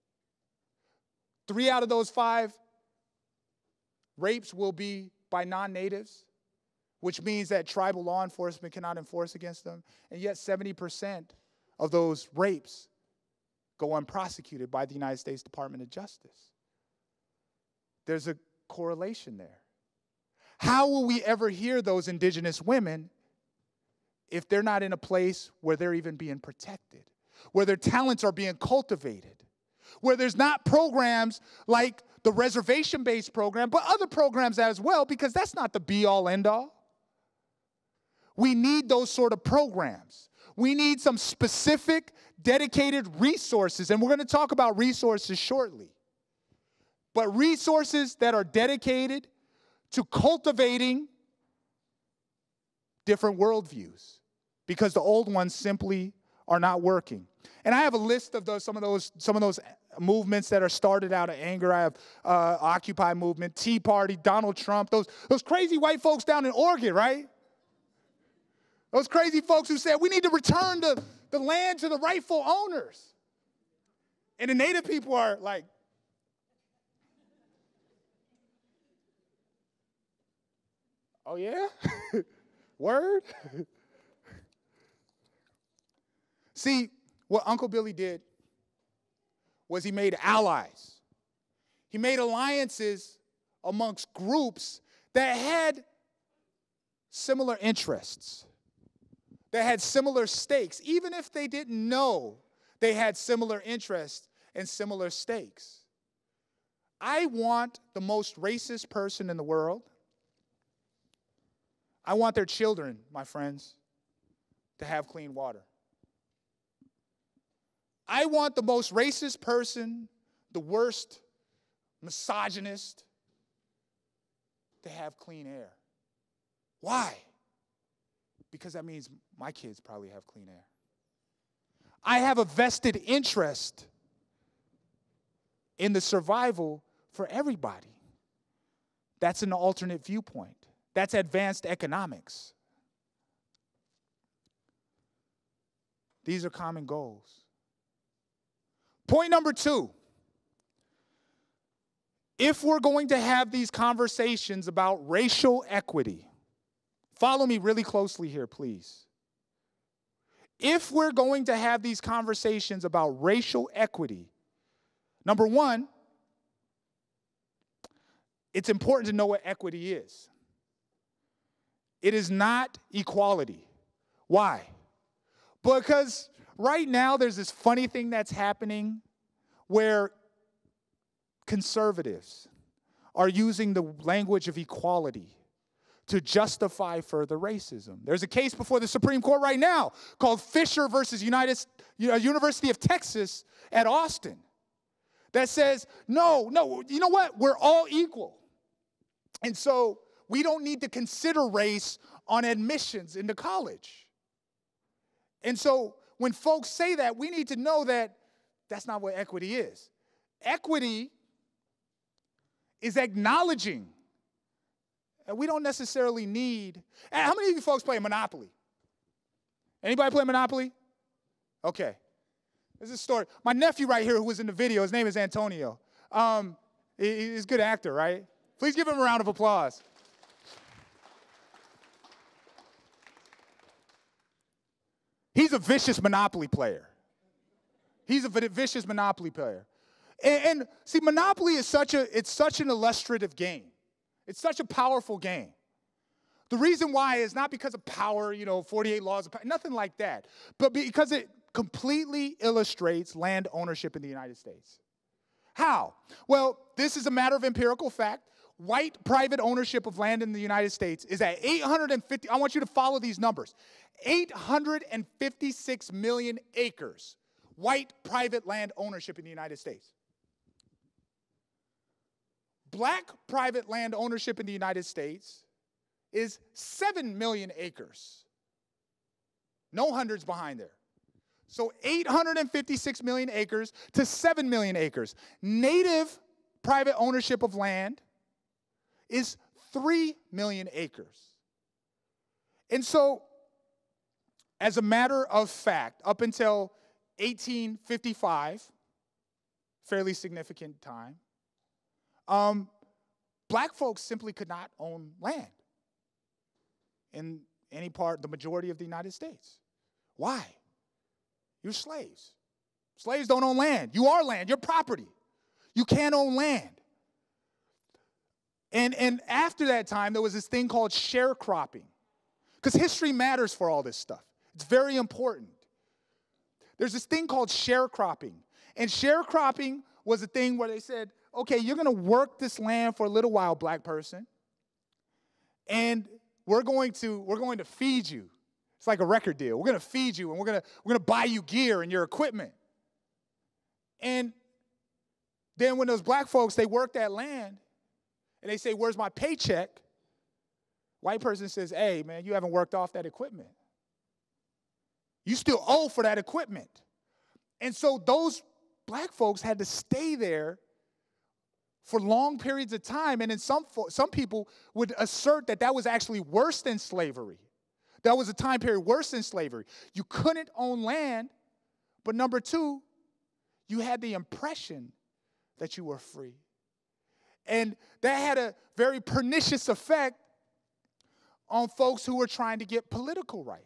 3 out of those 5 rapes will be by non-natives, which means that tribal law enforcement cannot enforce against them. And yet 70% of those rapes go unprosecuted by the United States Department of Justice. There's a correlation there. How will we ever hear those indigenous women if they're not in a place where they're even being protected, where their talents are being cultivated, where there's not programs like the reservation-based program, but other programs as well, because that's not the be-all, end-all. We need those sort of programs. We need some specific, dedicated resources, and we're going to talk about resources shortly. But resources that are dedicated to cultivating different worldviews, because the old ones simply are not working. And I have a list of some of those movements that are started out of anger. I have Occupy movement, Tea Party, Donald Trump, those crazy white folks down in Oregon, right? Those crazy folks who said we need to return the land to the rightful owners. And the Native people are like, oh yeah? Word? See, what Uncle Billy did was he made allies. He made alliances amongst groups that had similar interests, that had similar stakes, even if they didn't know they had similar interests and similar stakes. I want the most racist person in the world. I want their children, my friends, to have clean water. I want the most racist person, the worst misogynist, to have clean air. Why? Because that means my kids probably have clean air. I have a vested interest in the survival for everybody. That's an alternate viewpoint. That's advanced economics. These are common goals. Point number 2. If we're going to have these conversations about racial equity, follow me really closely here, please. If we're going to have these conversations about racial equity, number 1, it's important to know what equity is. It is not equality. Why? Because right now there's this funny thing that's happening where conservatives are using the language of equality to justify further racism. There's a case before the Supreme Court right now called Fisher versus University of Texas at Austin that says, no, you know what? We're all equal. And so we don't need to consider race on admissions into college. And so when folks say that, we need to know that that's not what equity is. Equity is acknowledging that we don't necessarily need. How many of you folks play Monopoly? Anybody play Monopoly? Okay. This is a story. My nephew right here who was in the video, his name is Antonio. He's a good actor, right? Please give him a round of applause. He's a vicious Monopoly player. He's a vicious Monopoly player. And see, Monopoly is such an illustrative game. It's such a powerful game. The reason why is not because of power, 48 laws of power, nothing like that, but because it completely illustrates land ownership in the United States. How? Well, this is a matter of empirical fact. White private ownership of land in the United States is at 850, I want you to follow these numbers, 856 million acres, white private land ownership in the United States. Black private land ownership in the United States is 7 million acres. No hundreds behind there. So 856 million acres to 7 million acres. Native private ownership of land is 3 million acres. And so, as a matter of fact, up until 1855, fairly significant time, black folks simply could not own land in any part, the majority of the United States. Why? You're slaves. Slaves don't own land. You are land. You're property. You can't own land. And after that time, there was this thing called sharecropping. Because history matters for all this stuff. It's very important. There's this thing called sharecropping. And sharecropping was a thing where they said, okay, you're going to work this land for a little while, black person, and we're going to feed you. It's like a record deal. We're going to feed you, and we're going to buy you gear and your equipment. And then when those black folks, they work that land, and they say, where's my paycheck? White person says, hey, man, you haven't worked off that equipment. You still owe for that equipment. And so those black folks had to stay there for long periods of time. And then some people would assert that that was actually worse than slavery. That was a time period worse than slavery. You couldn't own land, but number two, you had the impression that you were free. And that had a very pernicious effect on folks who were trying to get political rights.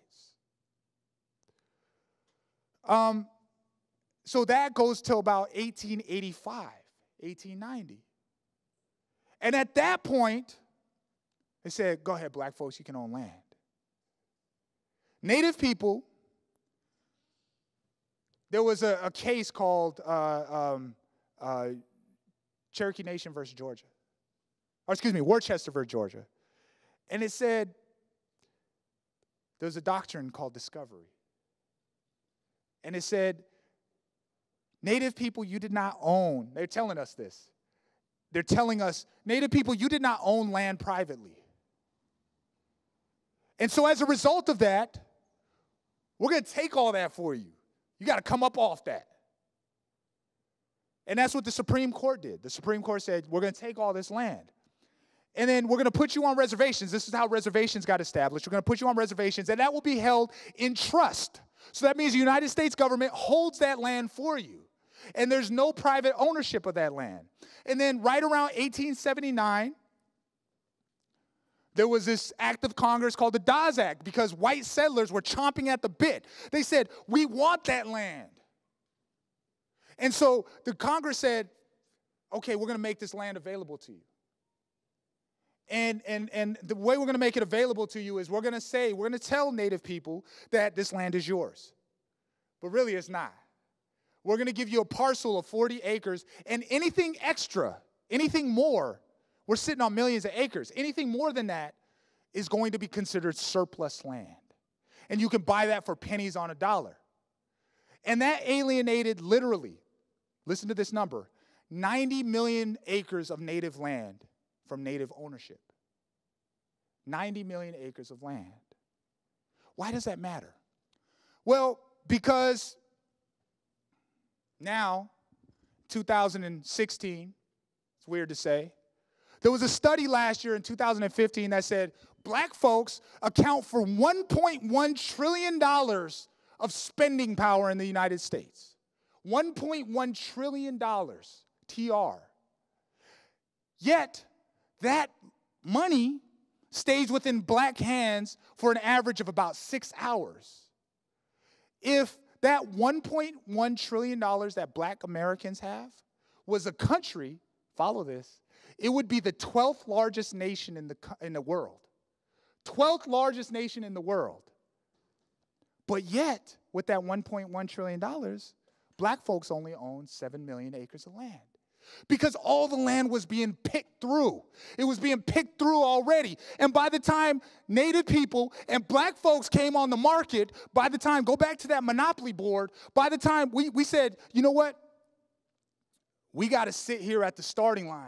So that goes till about 1885, 1890. And at that point, they said, go ahead, black folks, you can own land. Native people, there was a case called Cherokee Nation versus Georgia. Or excuse me, Worcester versus Georgia. And it said there's a doctrine called discovery. And it said, Native people, you did not own. They're telling us this. They're telling us, Native people, you did not own land privately. And so as a result of that, we're going to take all that for you. You got to come up off that. And that's what the Supreme Court did. The Supreme Court said, we're going to take all this land. And then we're going to put you on reservations. This is how reservations got established. We're going to put you on reservations, and that will be held in trust. So that means the United States government holds that land for you. And there's no private ownership of that land. And then right around 1879, there was this act of Congress called the Dawes Act because white settlers were chomping at the bit. They said, we want that land. And so the Congress said, okay, we're going to make this land available to you. And the way we're going to make it available to you is we're going to tell Native people that this land is yours. But really it's not. We're going to give you a parcel of 40 acres, and anything extra, anything more, we're sitting on millions of acres. Anything more than that is going to be considered surplus land. And you can buy that for pennies on a dollar. And that alienated literally, listen to this number, 90 million acres of native land from native ownership. 90 million acres of land. Why does that matter? Well, because now, 2016, it's weird to say, there was a study last year in 2015 that said black folks account for $1.1 trillion of spending power in the United States. $1.1 trillion, TR. Yet, that money stays within black hands for an average of about 6 hours. If that $1.1 trillion that black Americans have was a country, follow this, it would be the 12th largest nation in the world. 12th largest nation in the world. But yet, with that $1.1 trillion, black folks only own 7 million acres of land. Because all the land was being picked through. It was being picked through already. And by the time Native people and black folks came on the market, by the time, go back to that monopoly board, by the time we said, you know what? We got to sit here at the starting line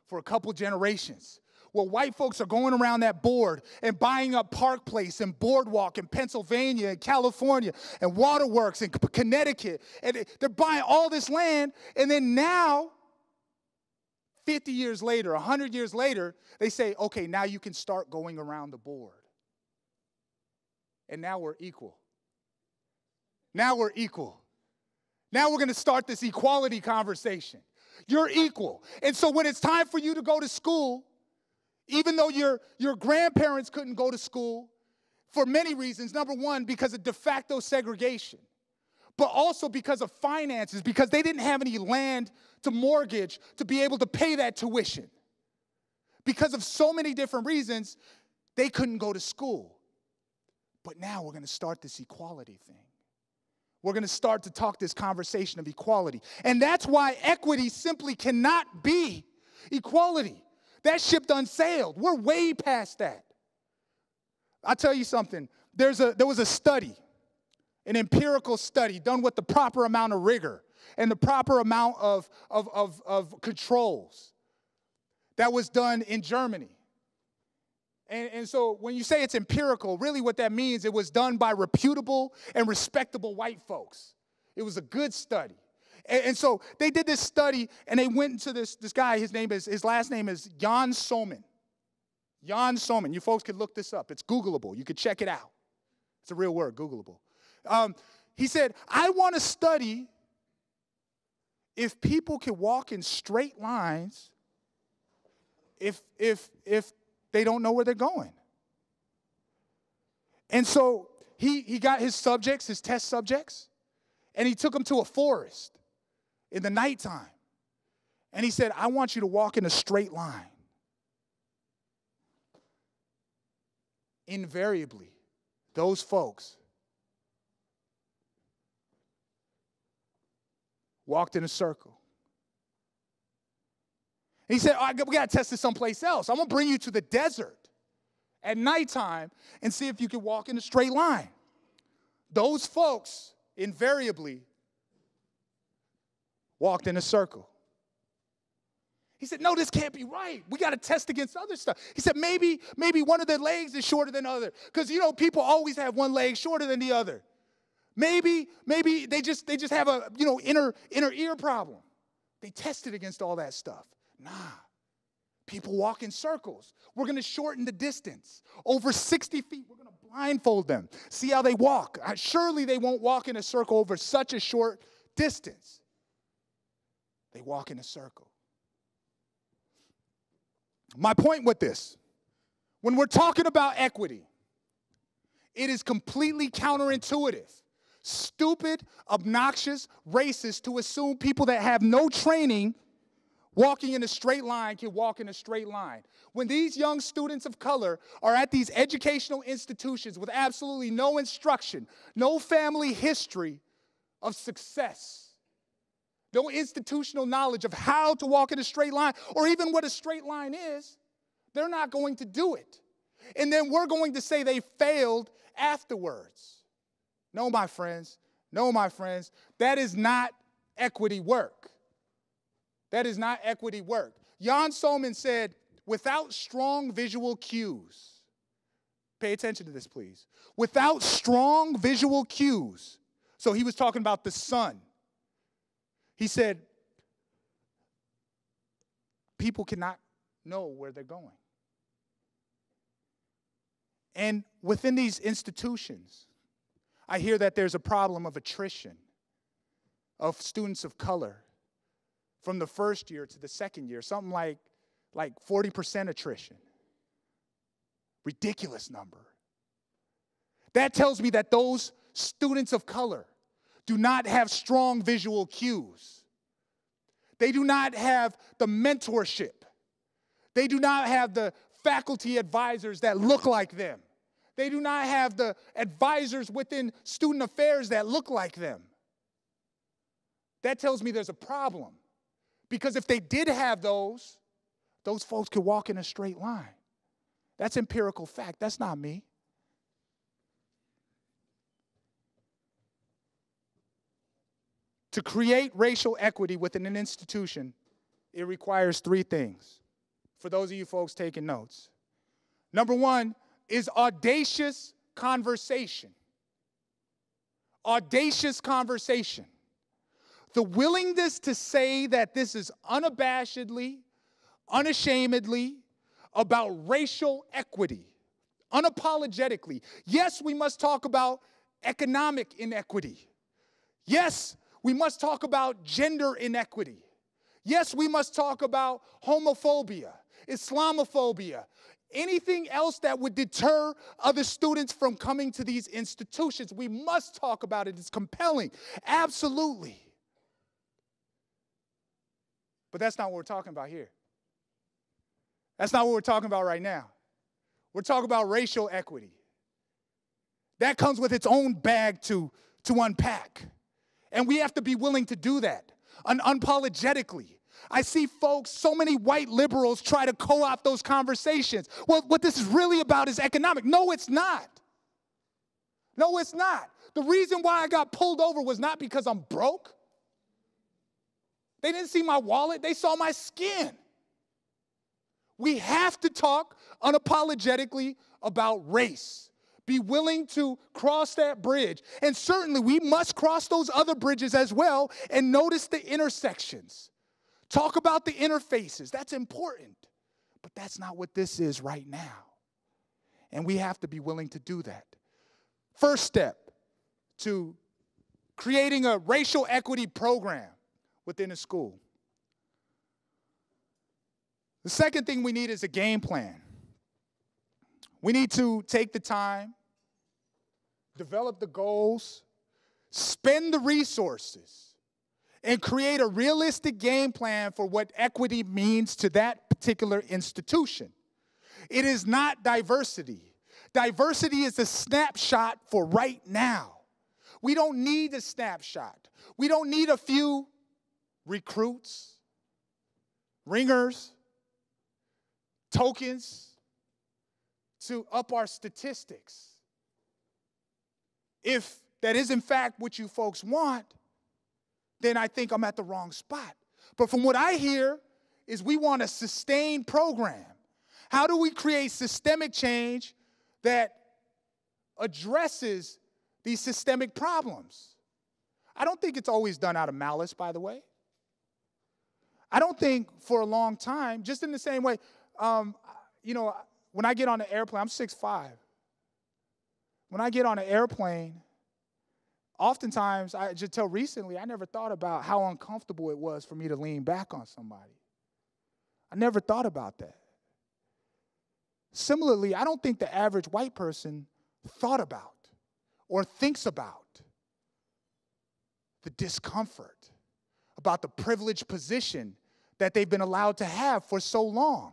for a couple generations. Well, white folks are going around that board and buying up Park Place and Boardwalk in Pennsylvania and California and Waterworks in Connecticut. And they're buying all this land. And then now, 50 years later, 100 years later, they say, okay, now you can start going around the board. And now we're equal. Now we're equal. Now we're going to start this equality conversation. You're equal. And so when it's time for you to go to school, even though your grandparents couldn't go to school for many reasons, number one, because of de facto segregation, but also because of finances, because they didn't have any land to mortgage to be able to pay that tuition. Because of so many different reasons, they couldn't go to school. But now we're going to start this equality thing. We're going to start to talk this conversation of equality. And that's why equity simply cannot be equality. That ship done sailed. We're way past that. I'll tell you something. There was a study, an empirical study done with the proper amount of rigor and the proper amount of controls that was done in Germany. And so when you say it's empirical, really what that means, it was done by reputable and respectable white folks. It was a good study. And so they did this study, and they went into this guy. His last name is Jan Soman. Jan Soman. You folks can look this up. It's Googleable. You could check it out. It's a real word, Googleable. He said, I want to study if people can walk in straight lines if they don't know where they're going. And so he got his subjects, his test subjects, and he took them to a forest in the nighttime. And he said, I want you to walk in a straight line. Invariably, those folks walked in a circle. And he said, we got to test this someplace else. I'm going to bring you to the desert at nighttime and see if you can walk in a straight line. Those folks invariably walked in a circle. He said, no, this can't be right. We got to test against other stuff. He said, maybe one of their legs is shorter than the other. Because, people always have one leg shorter than the other. Maybe they just have a, inner ear problem. They tested against all that stuff. Nah. People walk in circles. We're going to shorten the distance. Over 60 feet, we're going to blindfold them. See how they walk. Surely they won't walk in a circle over such a short distance. They walk in a circle. My point with this, when we're talking about equity, it is completely counterintuitive, stupid, obnoxious, racist to assume people that have no training walking in a straight line can walk in a straight line. When these young students of color are at these educational institutions with absolutely no instruction, no family history of success, no institutional knowledge of how to walk in a straight line, or even what a straight line is, they're not going to do it. And then we're going to say they failed afterwards. No, my friends, that is not equity work. That is not equity work. Jan Soman said, without strong visual cues, pay attention to this, please. Without strong visual cues, so he was talking about the sun. He said, people cannot know where they're going. And within these institutions, I hear that there's a problem of attrition of students of color from the first year to the second year, something like 40% attrition. Ridiculous number. That tells me that those students of color do not have strong visual cues. They do not have the mentorship. They do not have the faculty advisors that look like them. They do not have the advisors within student affairs that look like them. That tells me there's a problem. Because if they did have those folks could walk in a straight line. That's empirical fact. That's not me. To create racial equity within an institution, it requires three things. for those of you folks taking notes. Number one is audacious conversation. Audacious conversation. The willingness to say that this is unabashedly, unashamedly about racial equity, unapologetically. Yes, we must talk about economic inequity. Yes, we must talk about gender inequity. Yes, we must talk about homophobia, Islamophobia, anything else that would deter other students from coming to these institutions. We must talk about it. It's compelling. Absolutely. But that's not what we're talking about here. That's not what we're talking about right now. We're talking about racial equity. That comes with its own bag to unpack. And we have to be willing to do that unapologetically. I see folks, so many white liberals try to co-opt those conversations. Well, what this is really about is economic. No, it's not. No, it's not. The reason why I got pulled over was not because I'm broke. They didn't see my wallet. They saw my skin. We have to talk unapologetically about race. Be willing to cross that bridge. And certainly we must cross those other bridges as well and notice the intersections. Talk about the interfaces. That's important. But that's not what this is right now. And we have to be willing to do that. First step to creating a racial equity program within a school. The second thing we need is a game plan. We need to take the time, develop the goals, spend the resources, and create a realistic game plan for what equity means to that particular institution. It is not diversity. Diversity is a snapshot for right now. We don't need a snapshot. We don't need a few recruits, ringers, tokens to up our statistics. If that is in fact what you folks want, then I think I'm at the wrong spot. But from what I hear is we want a sustained program. How do we create systemic change that addresses these systemic problems? I don't think it's always done out of malice, by the way. I don't think for a long time, just in the same way, when I get on an airplane, I'm 6'5". When I get on an airplane, oftentimes, just till recently, I never thought about how uncomfortable it was for me to lean back on somebody. I never thought about that. Similarly, I don't think the average white person thought about or thinks about the discomfort, about the privileged position that they've been allowed to have for so long.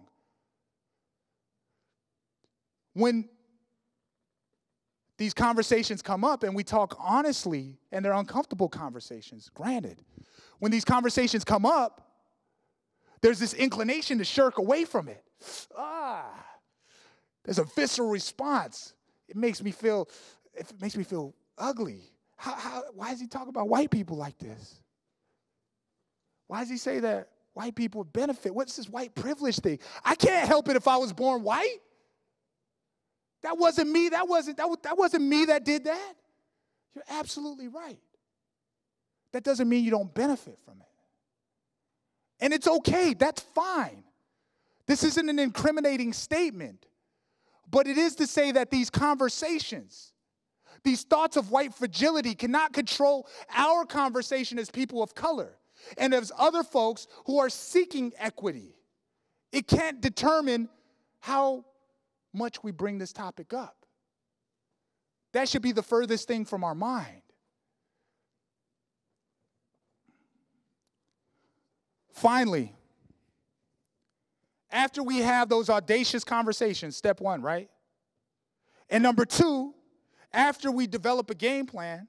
When these conversations come up and we talk honestly, and they're uncomfortable conversations, granted. When these conversations come up, there's this inclination to shirk away from it. There's a visceral response. It makes me feel ugly. Why does he talk about white people like this? Why does he say that white people benefit? What's this white privilege thing? I can't help it if I was born white. That wasn't me. That wasn't me that did that. You're absolutely right. That doesn't mean you don't benefit from it. And it's okay. That's fine. This isn't an incriminating statement. But it is to say that these conversations, these thoughts of white fragility cannot control our conversation as people of color and as other folks who are seeking equity. It can't determine how much we bring this topic up. That should be the furthest thing from our mind. Finally, after we have those audacious conversations, step one, right? And number two, after we develop a game plan,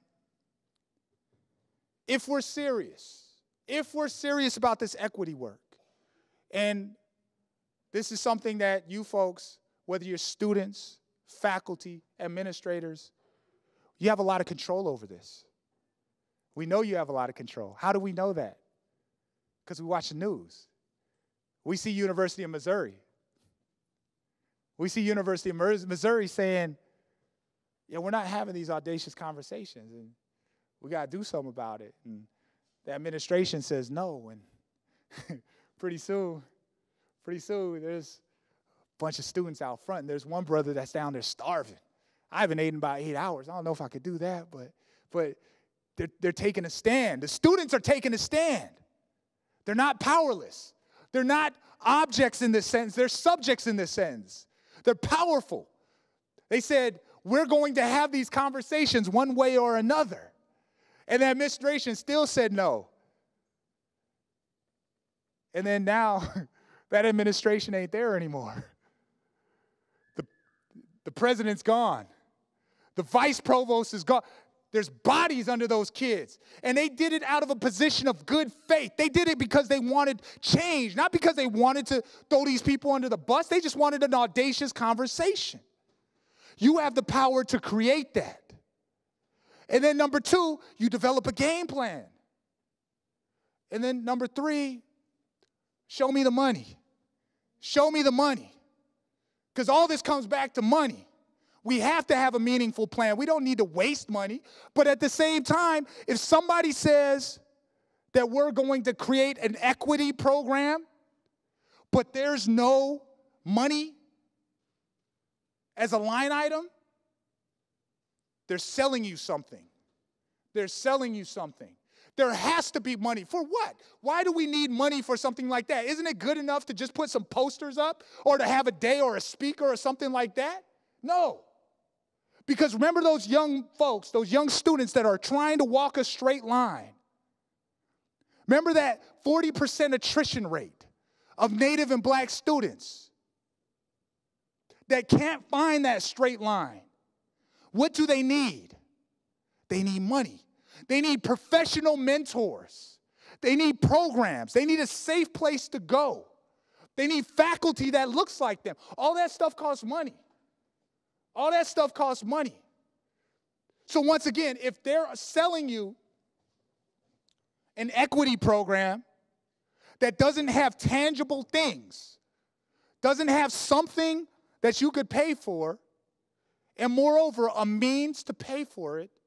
if we're serious about this equity work, and this is something that you folks, whether you're students, faculty, administrators, you have a lot of control over this. We know you have a lot of control. How do we know that? Because we watch the news. We see University of Missouri. We see University of Missouri saying, yeah, we're not having these audacious conversations, and we got to do something about it. And the administration says no, and pretty soon, there's a bunch of students out front, and there's one brother that's down there starving. I haven't eaten about 8 hours. I don't know if I could do that, but they're taking a stand. The students are taking a stand. They're not powerless. They're not objects in this sense. They're subjects in this sense. They're powerful. They said, we're going to have these conversations one way or another. And the administration still said no. And then now, that administration ain't there anymore. The president's gone. The vice provost is gone. There's bodies under those kids. And they did it out of a position of good faith. They did it because they wanted change, not because they wanted to throw these people under the bus. They just wanted an audacious conversation. You have the power to create that. And then number 2, you develop a game plan. And then number 3, show me the money. Show me the money. Because all this comes back to money. We have to have a meaningful plan. We don't need to waste money. But at the same time, if somebody says that we're going to create an equity program, but there's no money as a line item, they're selling you something. They're selling you something. There has to be money. For what? Why do we need money for something like that? Isn't it good enough to just put some posters up or to have a day or a speaker or something like that? No. Because remember those young folks, those young students that are trying to walk a straight line. Remember that 40% attrition rate of Native and Black students that can't find that straight line. What do they need? They need money. They need professional mentors. They need programs. They need a safe place to go. They need faculty that looks like them. All that stuff costs money. All that stuff costs money. So once again, if they're selling you an equity program that doesn't have tangible things, doesn't have something that you could pay for, and moreover, a means to pay for it,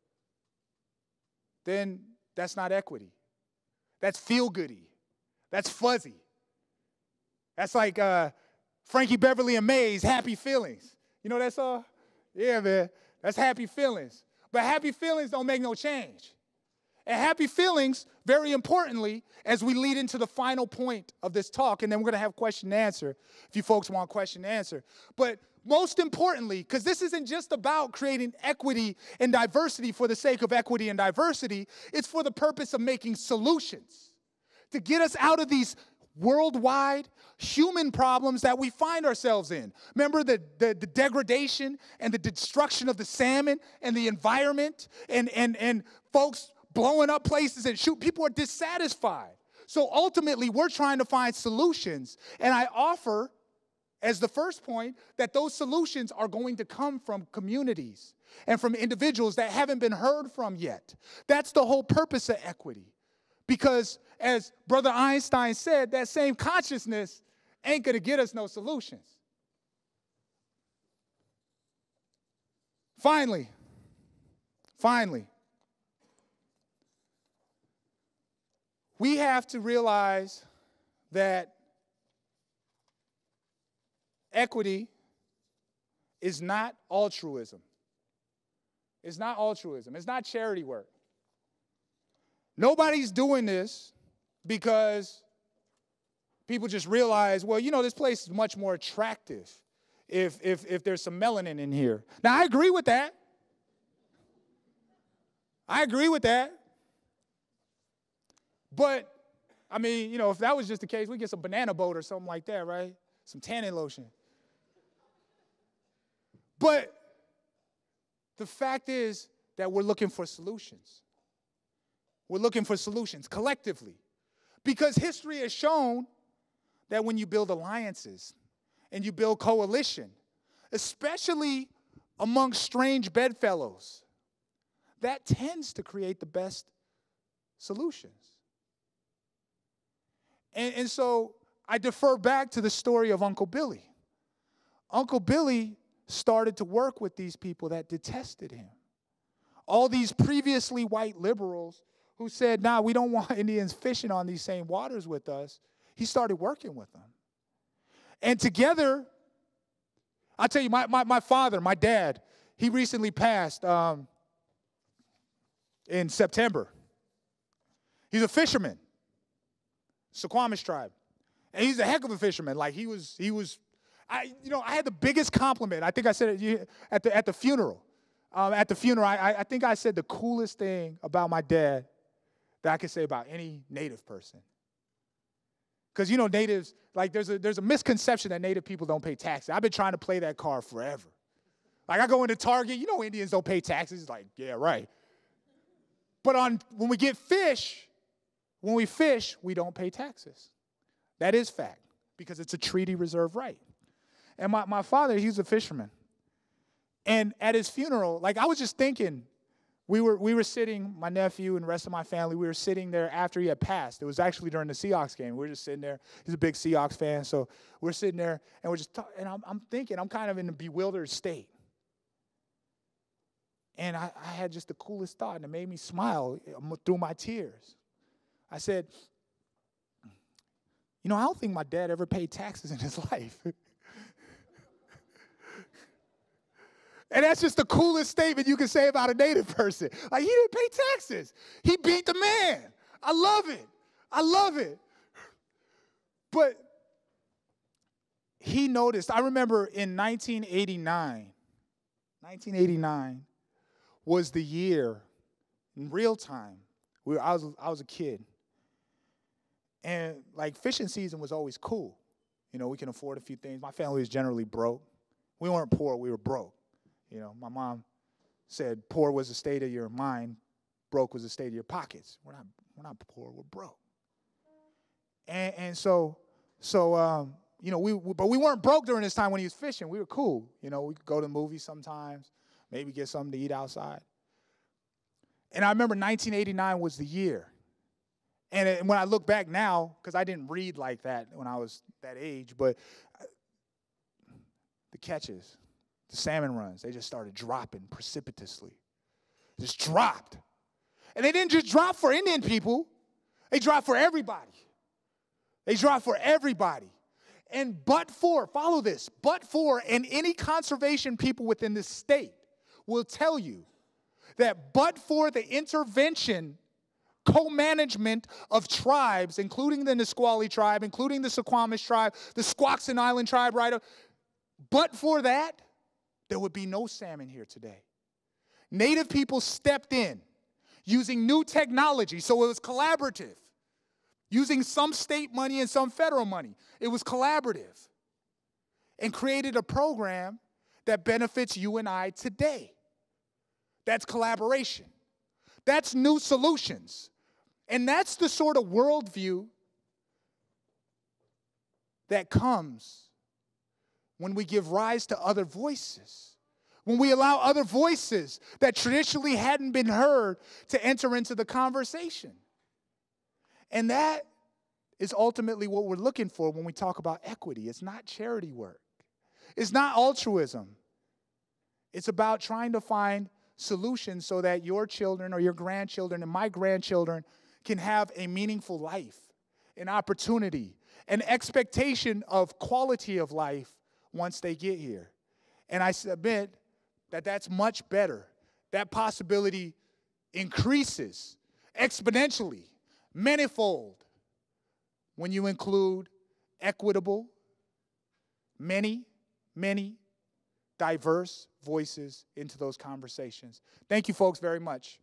then that's not equity. That's feel-goody. That's fuzzy. That's like Frankie Beverly and Mays' Happy Feelings. You know that song? Yeah, man. That's happy feelings. But happy feelings don't make no change. And happy feelings, very importantly, as we lead into the final point of this talk, and then we're going to have question and answer, if you folks want question and answer. But most importantly, because this isn't just about creating equity and diversity for the sake of equity and diversity, it's for the purpose of making solutions to get us out of these worldwide human problems that we find ourselves in. Remember the degradation and the destruction of the salmon and the environment and folks blowing up places and shoot. People are dissatisfied. So ultimately, we're trying to find solutions. And I offer, as the first point, that those solutions are going to come from communities and from individuals that haven't been heard from yet. That's the whole purpose of equity. Because as Brother Einstein said, that same consciousness ain't going to get us no solutions. Finally, we have to realize that equity is not altruism. It's not altruism. It's not charity work. Nobody's doing this because people just realize, well, you know, this place is much more attractive if there's some melanin in here. Now, I agree with that. But, I mean, you know, if that was just the case, we'd get some banana boat or something like that, right? Some tanning lotion. But the fact is that we're looking for solutions. We're looking for solutions collectively. Because history has shown that when you build alliances and you build coalition, especially among strange bedfellows, that tends to create the best solutions. And so I defer back to the story of Uncle Billy. Uncle Billy started to work with these people that detested him. All these previously white liberals who said, nah, we don't want Indians fishing on these same waters with us. He started working with them. And together, I'll tell you, my father, my dad, he recently passed in September. He's a fisherman, Suquamish tribe. And he's a heck of a fisherman. Like I had the biggest compliment. I think I said it at the funeral. At the funeral, I think I said the coolest thing about my dad that I could say about any Native person. Because, natives, like there's a misconception that Native people don't pay taxes. I've been trying to play that card forever. Like I go into Target, Indians don't pay taxes. It's like, yeah, right. But when we fish, we don't pay taxes. That is fact, because it's a treaty reserve right. And my father, he's a fisherman. And at his funeral, like I was just thinking, we were sitting, my nephew and the rest of my family, we were sitting there after he had passed. It was actually during the Seahawks game. We were just sitting there. He's a big Seahawks fan, so we're sitting there, and we're just talking, and I'm thinking, I'm kind of in a bewildered state. And I had just the coolest thought, and it made me smile through my tears. I said, I don't think my dad ever paid taxes in his life. And that's just the coolest statement you can say about a Native person. Like, he didn't pay taxes. He beat the man. I love it. I love it. But he noticed, I remember in 1989 was the year, in real time, I was a kid. And, like, fishing season was always cool. We can afford a few things. My family was generally broke. We weren't poor, we were broke. My mom said poor was the state of your mind, broke was the state of your pockets. We're not poor, we're broke. And so but we weren't broke during this time when he was fishing. We were cool. We could go to the movies sometimes, maybe get something to eat outside. And I remember 1989 was the year. And when I look back now, because I didn't read like that when I was that age, but the catches, the salmon runs, they just started dropping precipitously. Just dropped. And they didn't just drop for Indian people. They dropped for everybody. They dropped for everybody. And follow this, and any conservation people within this state will tell you that but for the intervention, co-management of tribes, including the Nisqually tribe, including the Suquamish tribe, the Squaxin Island tribe, right? But for that, there would be no salmon here today. Native people stepped in using new technology, so it was collaborative. Using some state money and some federal money. It was collaborative. And created a program that benefits you and I today. That's collaboration. That's new solutions. And that's the sort of worldview that comes when we give rise to other voices. When we allow other voices that traditionally hadn't been heard to enter into the conversation. And that is ultimately what we're looking for when we talk about equity. It's not charity work. It's not altruism. It's about trying to find solutions so that your children or your grandchildren and my grandchildren can have a meaningful life, an opportunity, an expectation of quality of life once they get here. And I submit that that's much better. That possibility increases exponentially, manifold, when you include equitable, many diverse voices into those conversations. Thank you, folks, very much.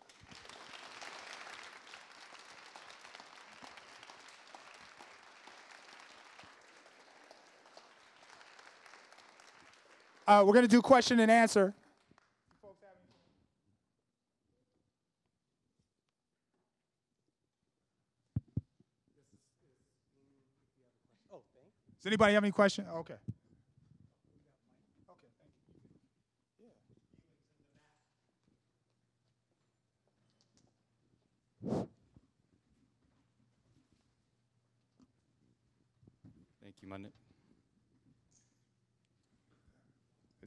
We're going to do question and answer. Does anybody have any questions? Okay. Okay, thank you. Yeah. Thank you, Monday.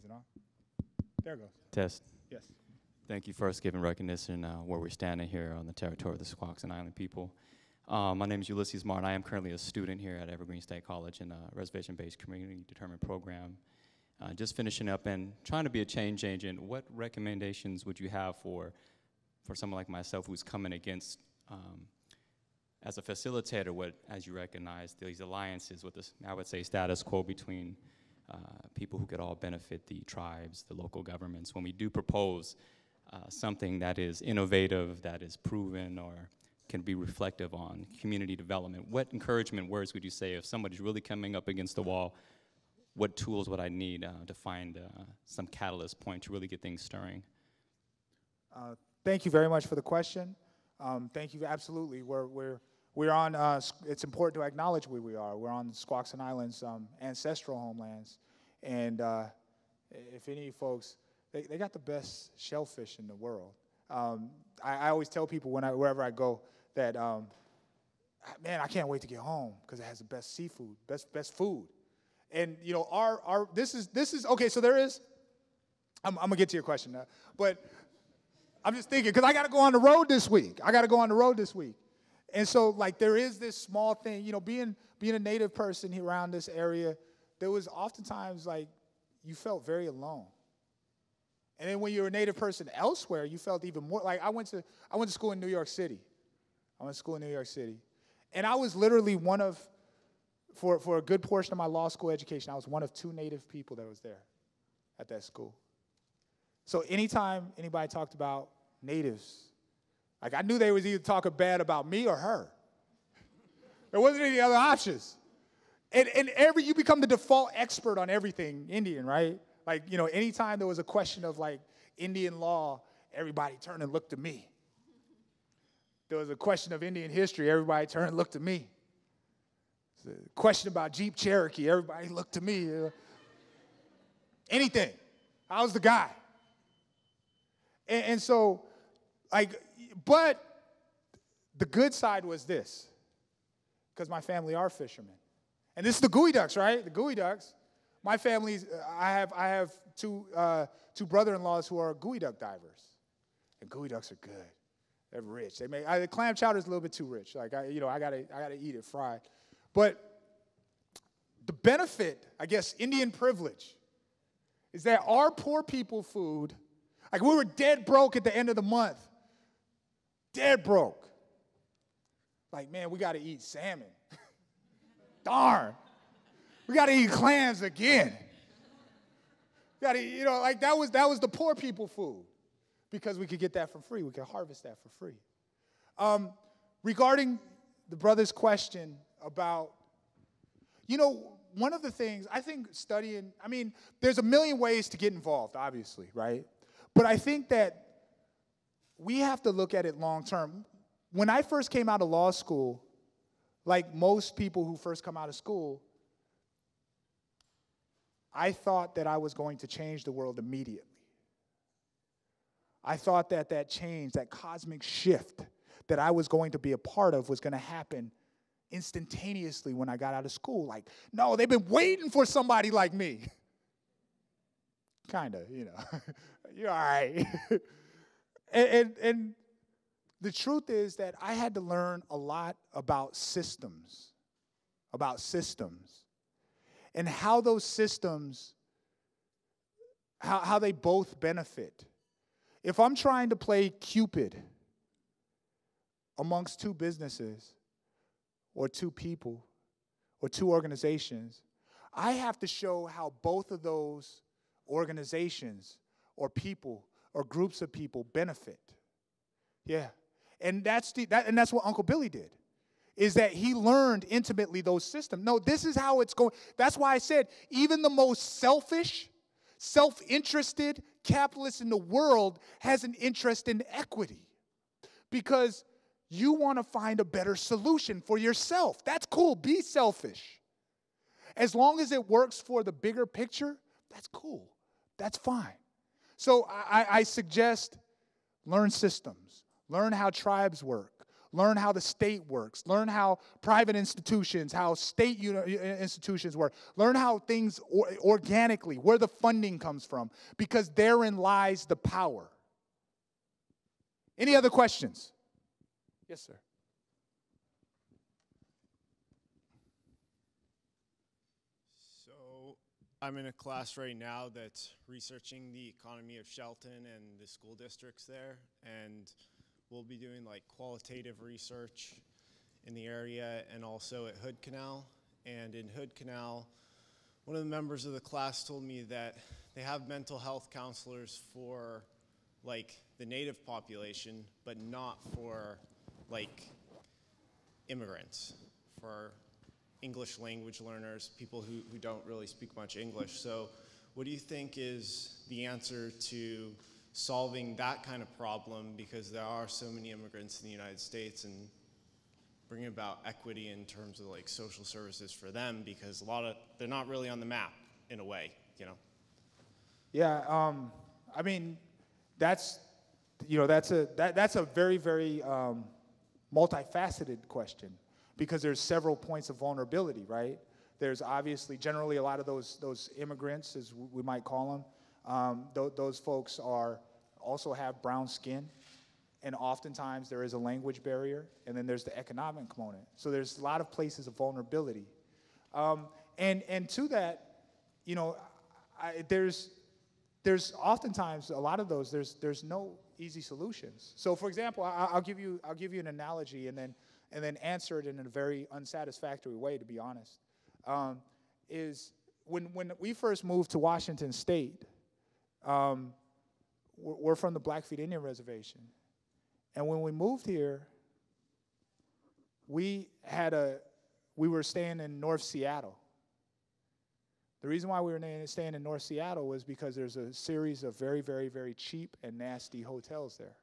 Is it on? There it goes. Test. Yes. Thank you first giving recognition where we're standing here on the territory of the Squaxin Island people. My name is Ulysses Martin. I am currently a student here at Evergreen State College in a reservation-based community determined program. Just finishing up and trying to be a change agent. What recommendations would you have for someone like myself who's coming against, as a facilitator, what, as you recognize, these alliances with this, I would say, status quo between people who could all benefit, the tribes, the local governments, when we do propose something that is innovative, that is proven, or can be reflective on community development. What encouragement words would you say if somebody's really coming up against the wall? What tools would I need to find some catalyst point to really get things stirring? Thank you very much for the question. Thank you, absolutely. We're on, it's important to acknowledge where we are. We're on the Squaxin Islands ancestral homelands. And if any folks, they got the best shellfish in the world. I always tell people wherever I go that, man, I can't wait to get home because it has the best seafood, best food. And you know, this is okay. So there is. I'm gonna get to your question now, but I'm just thinking because I got to go on the road this week. And so like there is this small thing, you know, being a Native person here around this area, there was oftentimes like you felt very alone. And then when you're a Native person elsewhere, you felt even more. Like I went to school in New York City. And I was literally one of, for a good portion of my law school education, I was one of 2 Native people that was there at that school. So anytime anybody talked about Natives, like I knew they was either talking bad about me or her. There wasn't any other options. And you become the default expert on everything Indian, right? Like, you know, anytime there was a question of like Indian law, everybody turned and looked at me. There was a question of Indian history, everybody turned and looked at me. The question about Jeep Cherokee, everybody looked to me. Anything. I was the guy. And so, like, but the good side was this, because my family are fishermen. And this is the Gooey Ducks, right? The Gooey Ducks. My family's, I have two brother-in-laws who are Gooey Duck divers. And Gooey Ducks are good. They're rich. The clam chowder is a little bit too rich. Like, I gotta eat it fried. But the benefit, I guess, Indian privilege, is that our poor people food, like we were dead broke at the end of the month. Dead broke. Like, man, we got to eat salmon. Darn. We got to eat clams again. Got to, you know, like that was the poor people food because we could get that for free. We could harvest that for free. Regarding the brother's question about, you know, one of the things I think studying, I mean, there's a million ways to get involved, obviously, right? But I think that we have to look at it long term. When I first came out of law school, like most people who first come out of school, I thought that I was going to change the world immediately. I thought that that change, that cosmic shift that I was going to be a part of was going to happen instantaneously when I got out of school. Like, no, they've been waiting for somebody like me. Kind of, you know. You're all right. and the truth is that I had to learn a lot about systems, and how those systems, how they both benefit. If I'm trying to play Cupid amongst 2 businesses or 2 people or 2 organizations, I have to show how both of those organizations or people or groups of people benefit. Yeah. And that's what Uncle Billy did, is that he learned intimately those systems. No, this is how it's going. That's why I said even the most selfish, self-interested capitalist in the world has an interest in equity because you want to find a better solution for yourself. That's cool. Be selfish. As long as it works for the bigger picture, that's cool. That's fine. So I suggest learn systems. Learn how tribes work. Learn how the state works. Learn how private institutions, how state institutions work. Learn how things organically, where the funding comes from, because therein lies the power. Any other questions? Yes, sir. So I'm in a class right now that's researching the economy of Shelton and the school districts there, and we'll be doing like qualitative research in the area and also at Hood Canal. And in Hood Canal, one of the members of the class told me that they have mental health counselors for like the native population, but not for like immigrants, for English language learners, people who don't really speak much English. So what do you think is the answer to solving that kind of problem, because there are so many immigrants in the United States, and bringing about equity in terms of like social services for them, because they're not really on the map in a way, you know? Yeah, I mean, that's a very, very multifaceted question, because there's several points of vulnerability, right? There's obviously generally a lot of those immigrants, as we might call them, those folks also have brown skin, and oftentimes there is a language barrier, and then there's the economic component. So there's a lot of places of vulnerability, and to that, you know, there's oftentimes a lot of those there's no easy solutions. So for example, I'll give you an analogy, and then answer it in a very unsatisfactory way, to be honest. Is when we first moved to Washington State, we're from the Blackfeet Indian Reservation, and when we moved here, we were staying in North Seattle. The reason why we were staying in North Seattle was because there's a series of very, very, very cheap and nasty hotels there,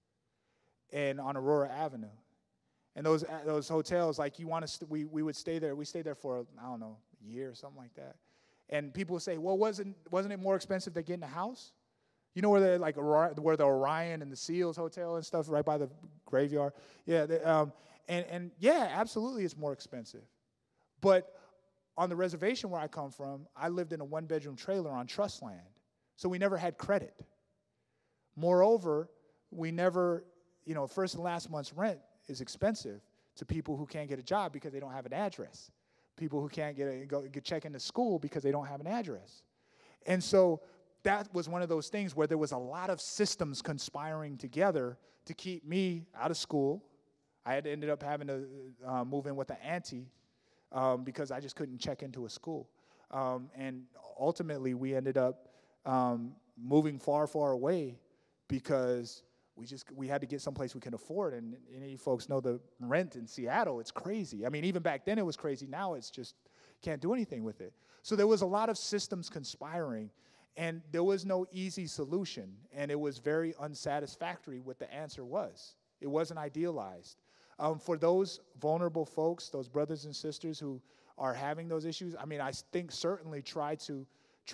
and on Aurora Avenue. And those hotels, like we would stay there. We stayed there for, I don't know, a year or something like that. And people would say, well, wasn't it more expensive than getting a house? You know where where the Orion and the Seals Hotel and stuff, right by the graveyard? Yeah, and yeah, absolutely, it's more expensive. But on the reservation where I come from, I lived in a one-bedroom trailer on trust land, so we never had credit. Moreover, we never, first and last month's rent is expensive to people who can't get a job because they don't have an address. People who can't get check into school because they don't have an address. And so that was one of those things where there was a lot of systems conspiring together to keep me out of school. I had ended up having to move in with an auntie because I just couldn't check into a school. And ultimately, we ended up moving far, far away because we had to get someplace we can afford. And any of you folks know the rent in Seattle, it's crazy. I mean, even back then it was crazy. Now it's just can't do anything with it. So there was a lot of systems conspiring, and there was no easy solution. And it was very unsatisfactory what the answer was. It wasn't idealized. For those vulnerable folks, those brothers and sisters who are having those issues, I mean, I think certainly try to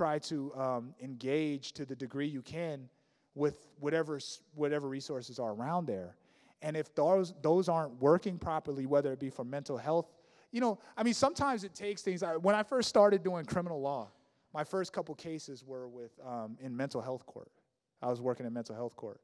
engage to the degree you can with whatever resources are around there. And if those aren't working properly, whether it be for mental health, I mean, sometimes it takes things. When I first started doing criminal law, my first couple cases were in mental health court. I was working in mental health court.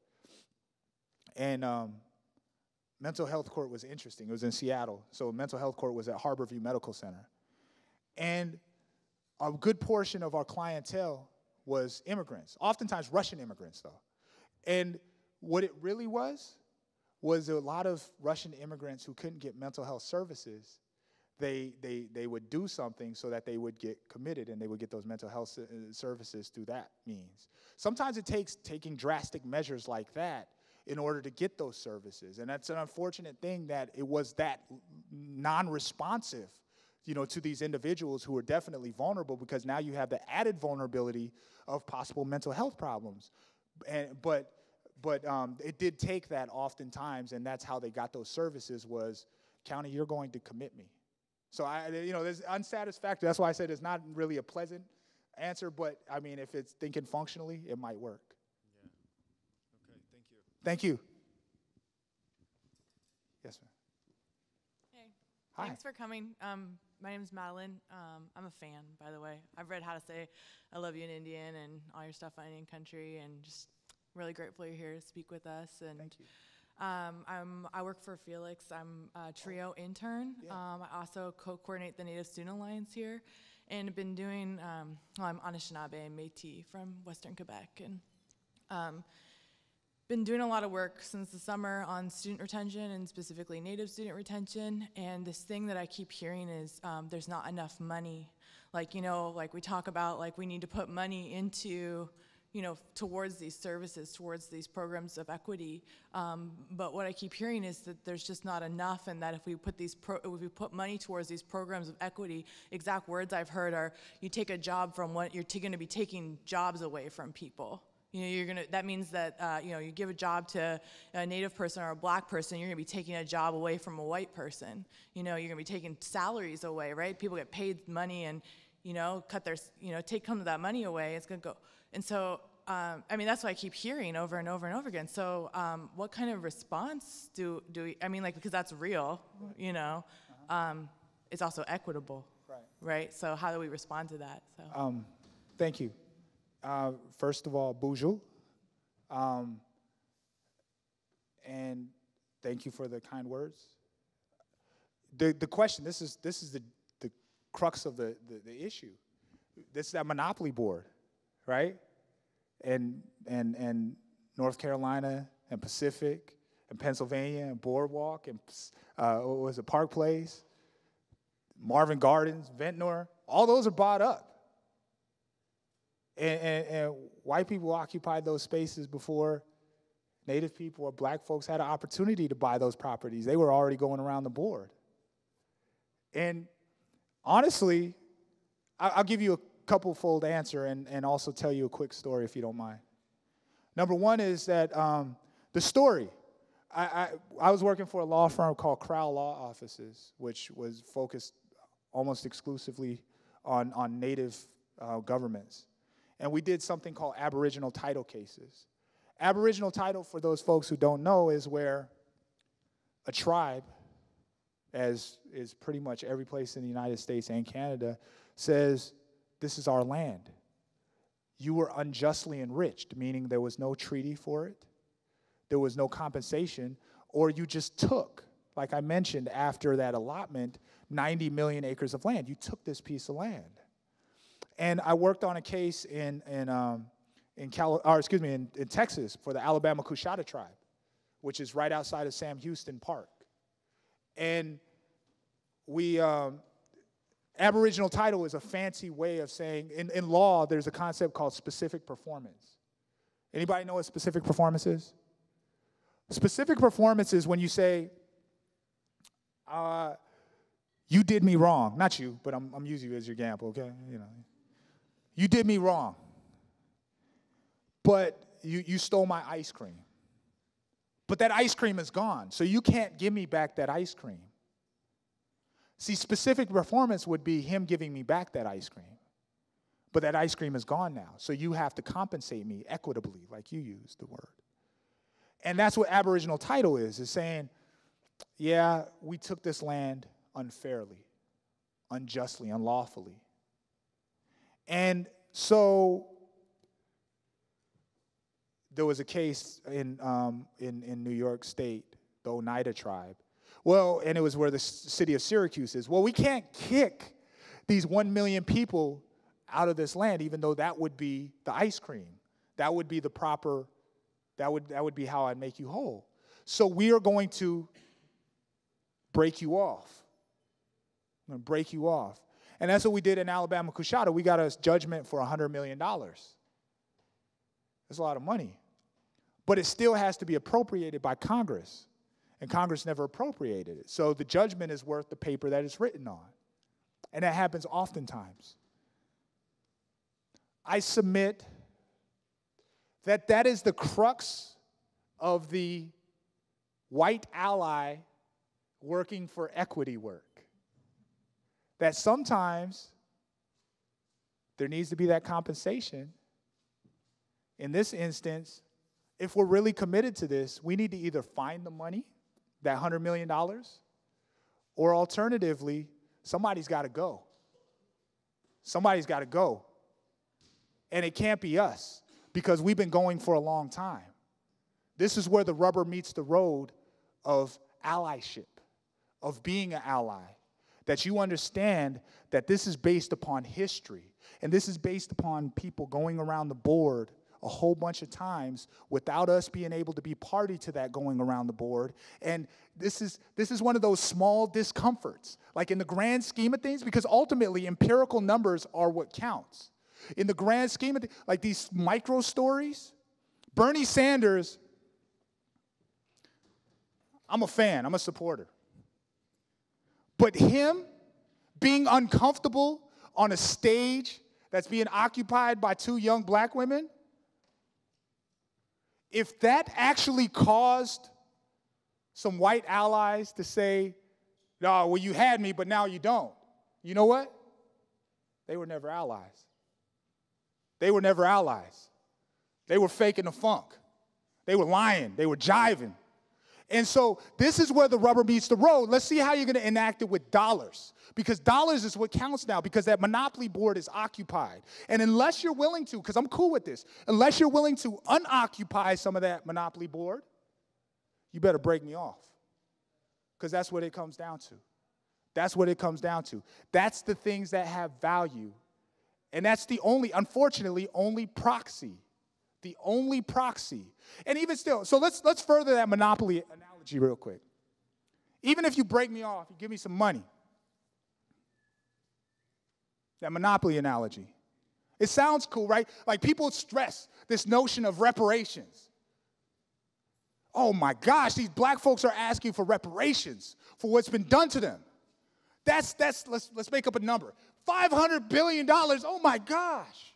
And mental health court was interesting. It was in Seattle. So mental health court was at Harborview Medical Center. And a good portion of our clientele was immigrants, oftentimes Russian immigrants, though. And what it really was a lot of Russian immigrants who couldn't get mental health services. They would do something so that they would get committed, and they would get those mental health services through that means. Sometimes it takes taking drastic measures like that in order to get those services. And that's an unfortunate thing that it was that non-responsive, to these individuals who are definitely vulnerable, because now you have the added vulnerability of possible mental health problems. But it did take that oftentimes, and that's how they got those services was, county, you're going to commit me. So there's unsatisfactory. That's why I said it's not really a pleasant answer, but I mean, if it's thinking functionally, it might work. Yeah. Okay, thank you. Thank you. Yes, sir. Hi. Thanks for coming. My name is Madeline. I'm a fan, by the way. I've read How to Say I Love You in Indian and all your stuff on Indian country, and just really grateful you're here to speak with us. And Thank you. I work for Felix. I'm a TRIO intern. Yeah. I also co-coordinate the Native Student Alliance here, and been doing, I'm Anishinaabe and Métis from Western Quebec, and been doing a lot of work since the summer on student retention and specifically Native student retention. And this thing that I keep hearing is there's not enough money. Like, you know, like we talk about, like we need to put money into, you know, towards these services, towards these programs of equity. But what I keep hearing is that there's just not enough, and that if we put if we put money towards these programs of equity, exact words I've heard are, you take a job from what you're going to be taking jobs away from people. You know, that means that, you know, you give a job to a Native person or a Black person, you're gonna be taking a job away from a white person. You know, you're gonna be taking salaries away, right? People get paid money and, you know, take some of that money away, it's gonna go. And so, I mean, that's what I keep hearing over and over and over again. So what kind of response do we, I mean, like, because that's real, you know, it's also equitable, right? So how do we respond to that? So. Thank you. First of all, bonjour. And thank you for the kind words. The question, this is the crux of the issue. This is that monopoly board, right? And North Carolina and Pacific and Pennsylvania and Boardwalk and what was it, Park Place, Marvin Gardens, Ventnor, all those are bought up. And white people occupied those spaces before Native people or Black folks had an opportunity to buy those properties. They were already going around the board. And honestly, I'll give you a couple-fold answer and also tell you a quick story if you don't mind. Number one is that the story. I was working for a law firm called Crow Law Offices, which was focused almost exclusively on Native governments. And we did something called aboriginal title cases. Aboriginal title, for those folks who don't know, is where a tribe, as is pretty much every place in the United States and Canada, says, this is our land. You were unjustly enriched, meaning there was no treaty for it, there was no compensation, or you just took, like I mentioned, after that allotment, 90 million acres of land. You took this piece of land. And I worked on a case in Texas for the Alabama Coushatta tribe, which is right outside of Sam Houston Park. And we, aboriginal title is a fancy way of saying, in law, there's a concept called specific performance. Anybody know what specific performance is? Specific performance is when you say, you did me wrong. Not you, but I'm using you as your example, okay? You know. You did me wrong, but you stole my ice cream. But that ice cream is gone, so you can't give me back that ice cream. See, specific performance would be him giving me back that ice cream. But that ice cream is gone now, so you have to compensate me equitably, like you used the word. And that's what aboriginal title is saying, yeah, we took this land unfairly, unjustly, unlawfully. And so there was a case in New York State, the Oneida tribe. Well, and it was where the city of Syracuse is. Well, we can't kick these 1 million people out of this land, even though that would be the ice cream. That would be the proper, that would be how I'd make you whole. So we are going to break you off. I'm going to break you off. And that's what we did in Alabama Coushatta. We got a judgment for $100 million. That's a lot of money. But it still has to be appropriated by Congress. And Congress never appropriated it. So the judgment is worth the paper that it's written on. And that happens oftentimes. I submit that that is the crux of the white ally working for equity work. That sometimes there needs to be that compensation. In this instance, if we're really committed to this, we need to either find the money, that $100 million, Or alternatively, somebody's got to go. Somebody's got to go. And it can't be us because we've been going for a long time. This is where the rubber meets the road of allyship, of being an ally. That you understand that this is based upon history. And this is based upon people going around the board a whole bunch of times without us being able to be party to that going around the board. And this is one of those small discomforts, like in the grand scheme of things, because ultimately empirical numbers are what counts. In the grand scheme of things, like these micro stories, Bernie Sanders, I'm a fan, I'm a supporter. But him being uncomfortable on a stage that's being occupied by two young black women, if that actually caused some white allies to say, no, well, you had me, but now you don't. You know what? They were never allies. They were never allies. They were faking the funk. They were lying. They were jiving. And so this is where the rubber meets the road. Let's see how you're going to enact it with dollars. Because dollars is what counts now, because that monopoly board is occupied. And unless you're willing to, because I'm cool with this, unless you're willing to unoccupy some of that monopoly board, you better break me off. Because that's what it comes down to. That's what it comes down to. That's the things that have value. And that's the only, unfortunately, only proxy. The only proxy. And even still, so let's further that monopoly analogy real quick. Even if you break me off, you give me some money. That monopoly analogy. It sounds cool, right? Like people stress this notion of reparations. Oh my gosh, these black folks are asking for reparations for what's been done to them. Let's make up a number. $500 billion, oh my gosh.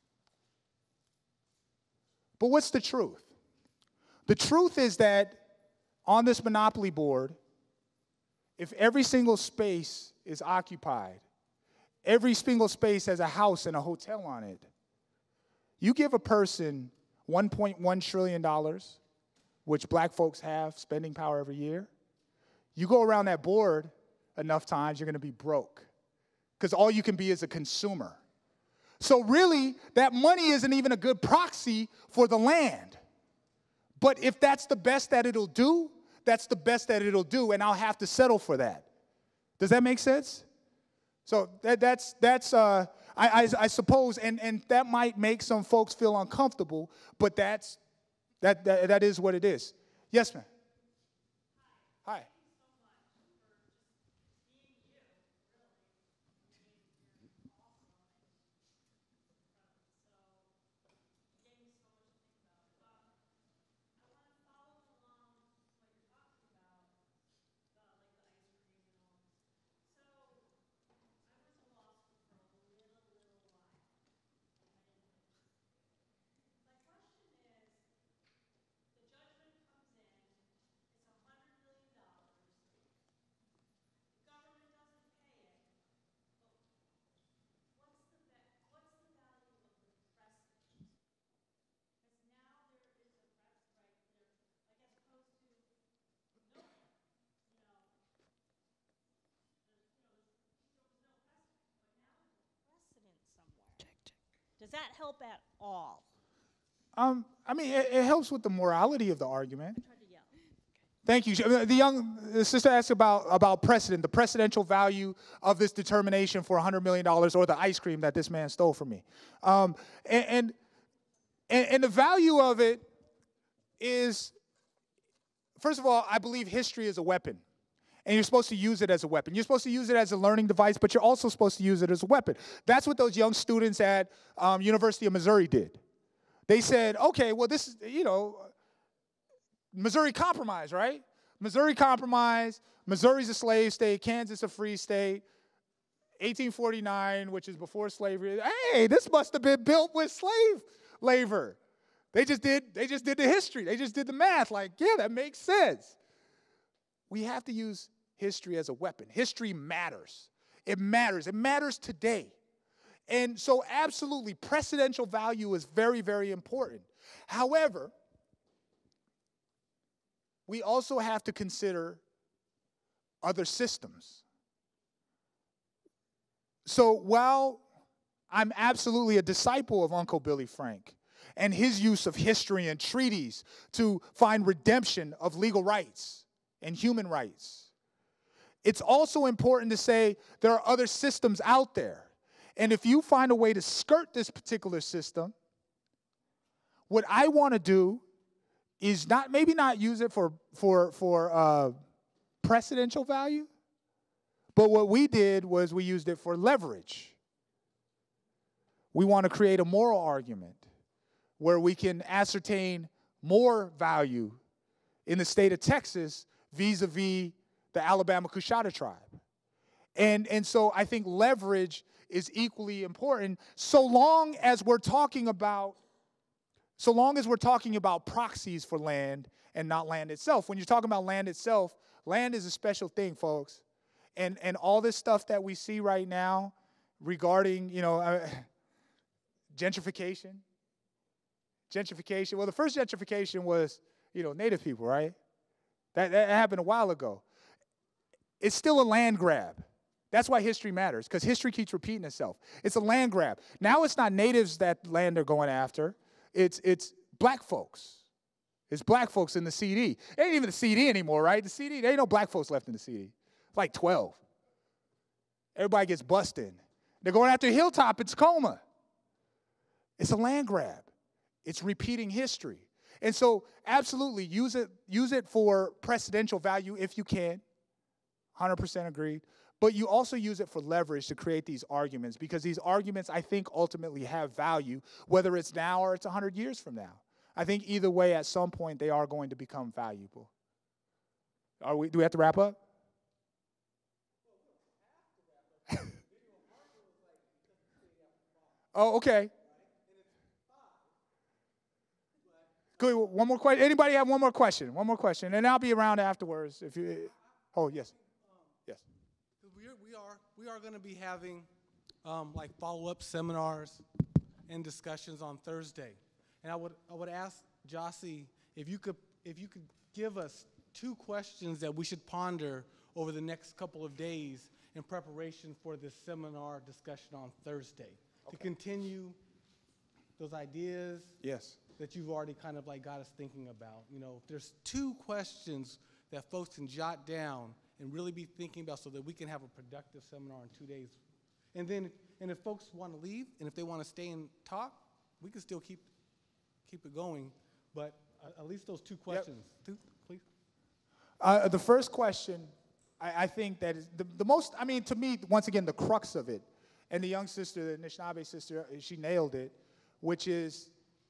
But what's the truth? The truth is that on this monopoly board, if every single space is occupied, every single space has a house and a hotel on it, you give a person $1.1 trillion, which black folks have spending power every year, you go around that board enough times, you're going to be broke. Because all you can be is a consumer. So really, that money isn't even a good proxy for the land. But if that's the best that it'll do, that's the best that it'll do, and I'll have to settle for that. Does that make sense? So I suppose, and that might make some folks feel uncomfortable, but that is what it is. Yes, ma'am. Hi. Does that help at all? I mean, it helps with the morality of the argument. Try to yell. Thank you. The sister asked about precedent, the precedential value of this determination for $100 million or the ice cream that this man stole from me. And the value of it is, first of all, I believe history is a weapon. And you're supposed to use it as a weapon. You're supposed to use it as a learning device, but you're also supposed to use it as a weapon. That's what those young students at University of Missouri did. They said, okay, well, this is, Missouri Compromise, right? Missouri Compromise, Missouri's a slave state, Kansas a free state, 1849, which is before slavery. Hey, this must have been built with slave labor. They just did the history. They just did the math. Like, yeah, that makes sense. We have to use history as a weapon. History matters. It matters. It matters today. And so absolutely, precedential value is very, very important. However, we also have to consider other systems. So while I'm absolutely a disciple of Uncle Billy Frank and his use of history and treaties to find redemption of legal rights and human rights, it's also important to say there are other systems out there. And if you find a way to skirt this particular system, what I want to do is maybe not use it for precedential value, but what we did was we used it for leverage. We want to create a moral argument where we can ascertain more value in the state of Texas vis-a-vis the Alabama Coushatta tribe. And so I think leverage is equally important so long as we're talking about proxies for land and not land itself. When you're talking about land itself, land is a special thing, folks. And all this stuff that we see right now regarding, gentrification. Well, the first gentrification was, Native people, right? That happened a while ago. It's still a land grab. That's why history matters, because history keeps repeating itself. It's a land grab. Now it's not natives that land they're going after. It's black folks. It's black folks in the CD. It ain't even the CD anymore, right? The CD, there ain't no black folks left in the CD. It's like 12. Everybody gets busted. They're going after Hilltop in Tacoma. It's a land grab. It's repeating history. And so absolutely use it for precedential value if you can. 100% agreed. But you also use it for leverage to create these arguments, because these arguments, I think, ultimately have value, whether it's now or it's 100 years from now. I think either way, at some point, they are going to become valuable. Do we have to wrap up? Oh, okay. Good. One more question. Anybody have one more question? One more question, and I'll be around afterwards. If you. Oh, yes. Yes. We are going to be having like follow-up seminars and discussions on Thursday, and I would ask Gyasi if you could give us 2 questions that we should ponder over the next couple of days in preparation for this seminar discussion on Thursday, to continue those ideas. Yes. That you've already kind of like got us thinking about. If there's 2 questions that folks can jot down and really be thinking about, so that we can have a productive seminar in 2 days. And if folks want to leave and if they want to stay and talk, we can still keep it going. But at least those 2 questions. Yep. 2, please. The first question, I think that is the most, to me, once again, the crux of it, and the young sister, the Anishinaabe sister, she nailed it, which is,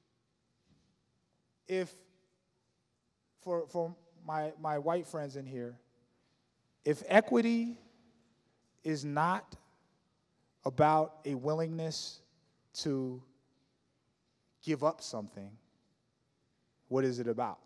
if, for my white friends in here, if equity is not about a willingness to give up something, what is it about?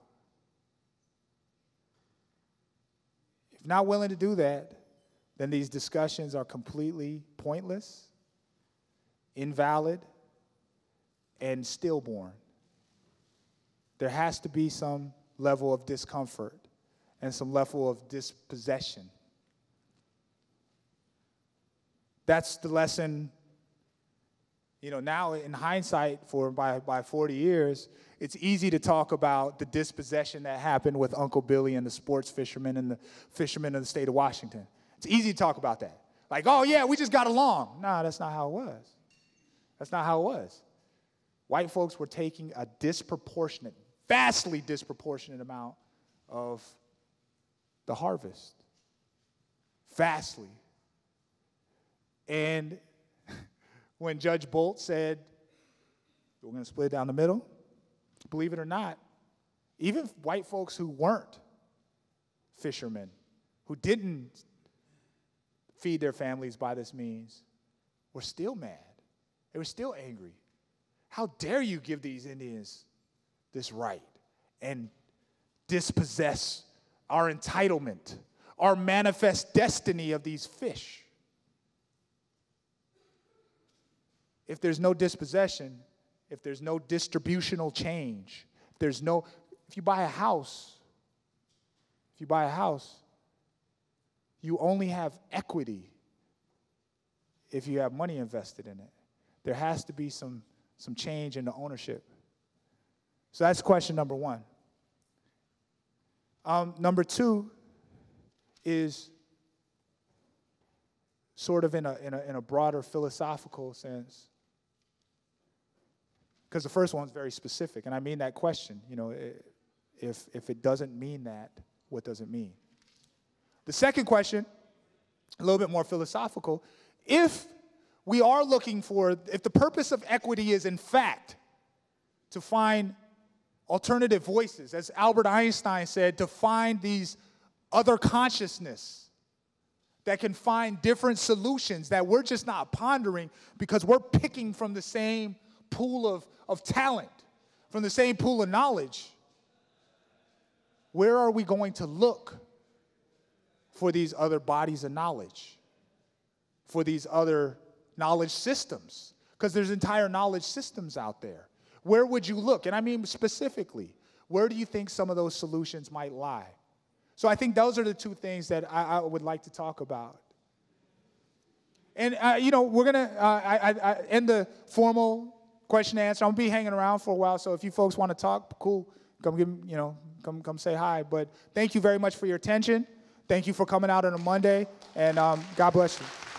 If not willing to do that, then these discussions are completely pointless, invalid, and stillborn. There has to be some level of discomfort and some level of dispossession. That's the lesson, now in hindsight, by 40 years, it's easy to talk about the dispossession that happened with Uncle Billy and the sports fishermen and the fishermen of the state of Washington. It's easy to talk about that. Like, oh yeah, we just got along. No, that's not how it was. That's not how it was. White folks were taking a vastly disproportionate amount of the harvest. Vastly. And when Judge Bolt said, we're going to split it down the middle, believe it or not, even white folks who weren't fishermen, who didn't feed their families by this means, were still mad. They were still angry. How dare you give these Indians this right and dispossess our entitlement, our manifest destiny of these fish? If there's no dispossession, if there's no distributional change, if you buy a house, you only have equity if you have money invested in it. There has to be some change in the ownership. So that's question number one. Number two is sort of in a broader philosophical sense. Because the first one's very specific, and I mean that question. You know, if it doesn't mean that, what does it mean? The second question, a little bit more philosophical, if the purpose of equity is in fact to find alternative voices, as Albert Einstein said, to find these other consciousness that can find different solutions that we're just not pondering because we're picking from the same pool of talent, from the same pool of knowledge. Where are we going to look for these other bodies of knowledge, for these other knowledge systems? Because there's entire knowledge systems out there. Where would you look? And I mean specifically, where do you think some of those solutions might lie? So I think those are the two things that I would like to talk about. And, we're going to end the formal question and answer. I'm going to be hanging around for a while, so if you folks want to talk, cool. Come say hi. But thank you very much for your attention. Thank you for coming out on a Monday, and God bless you.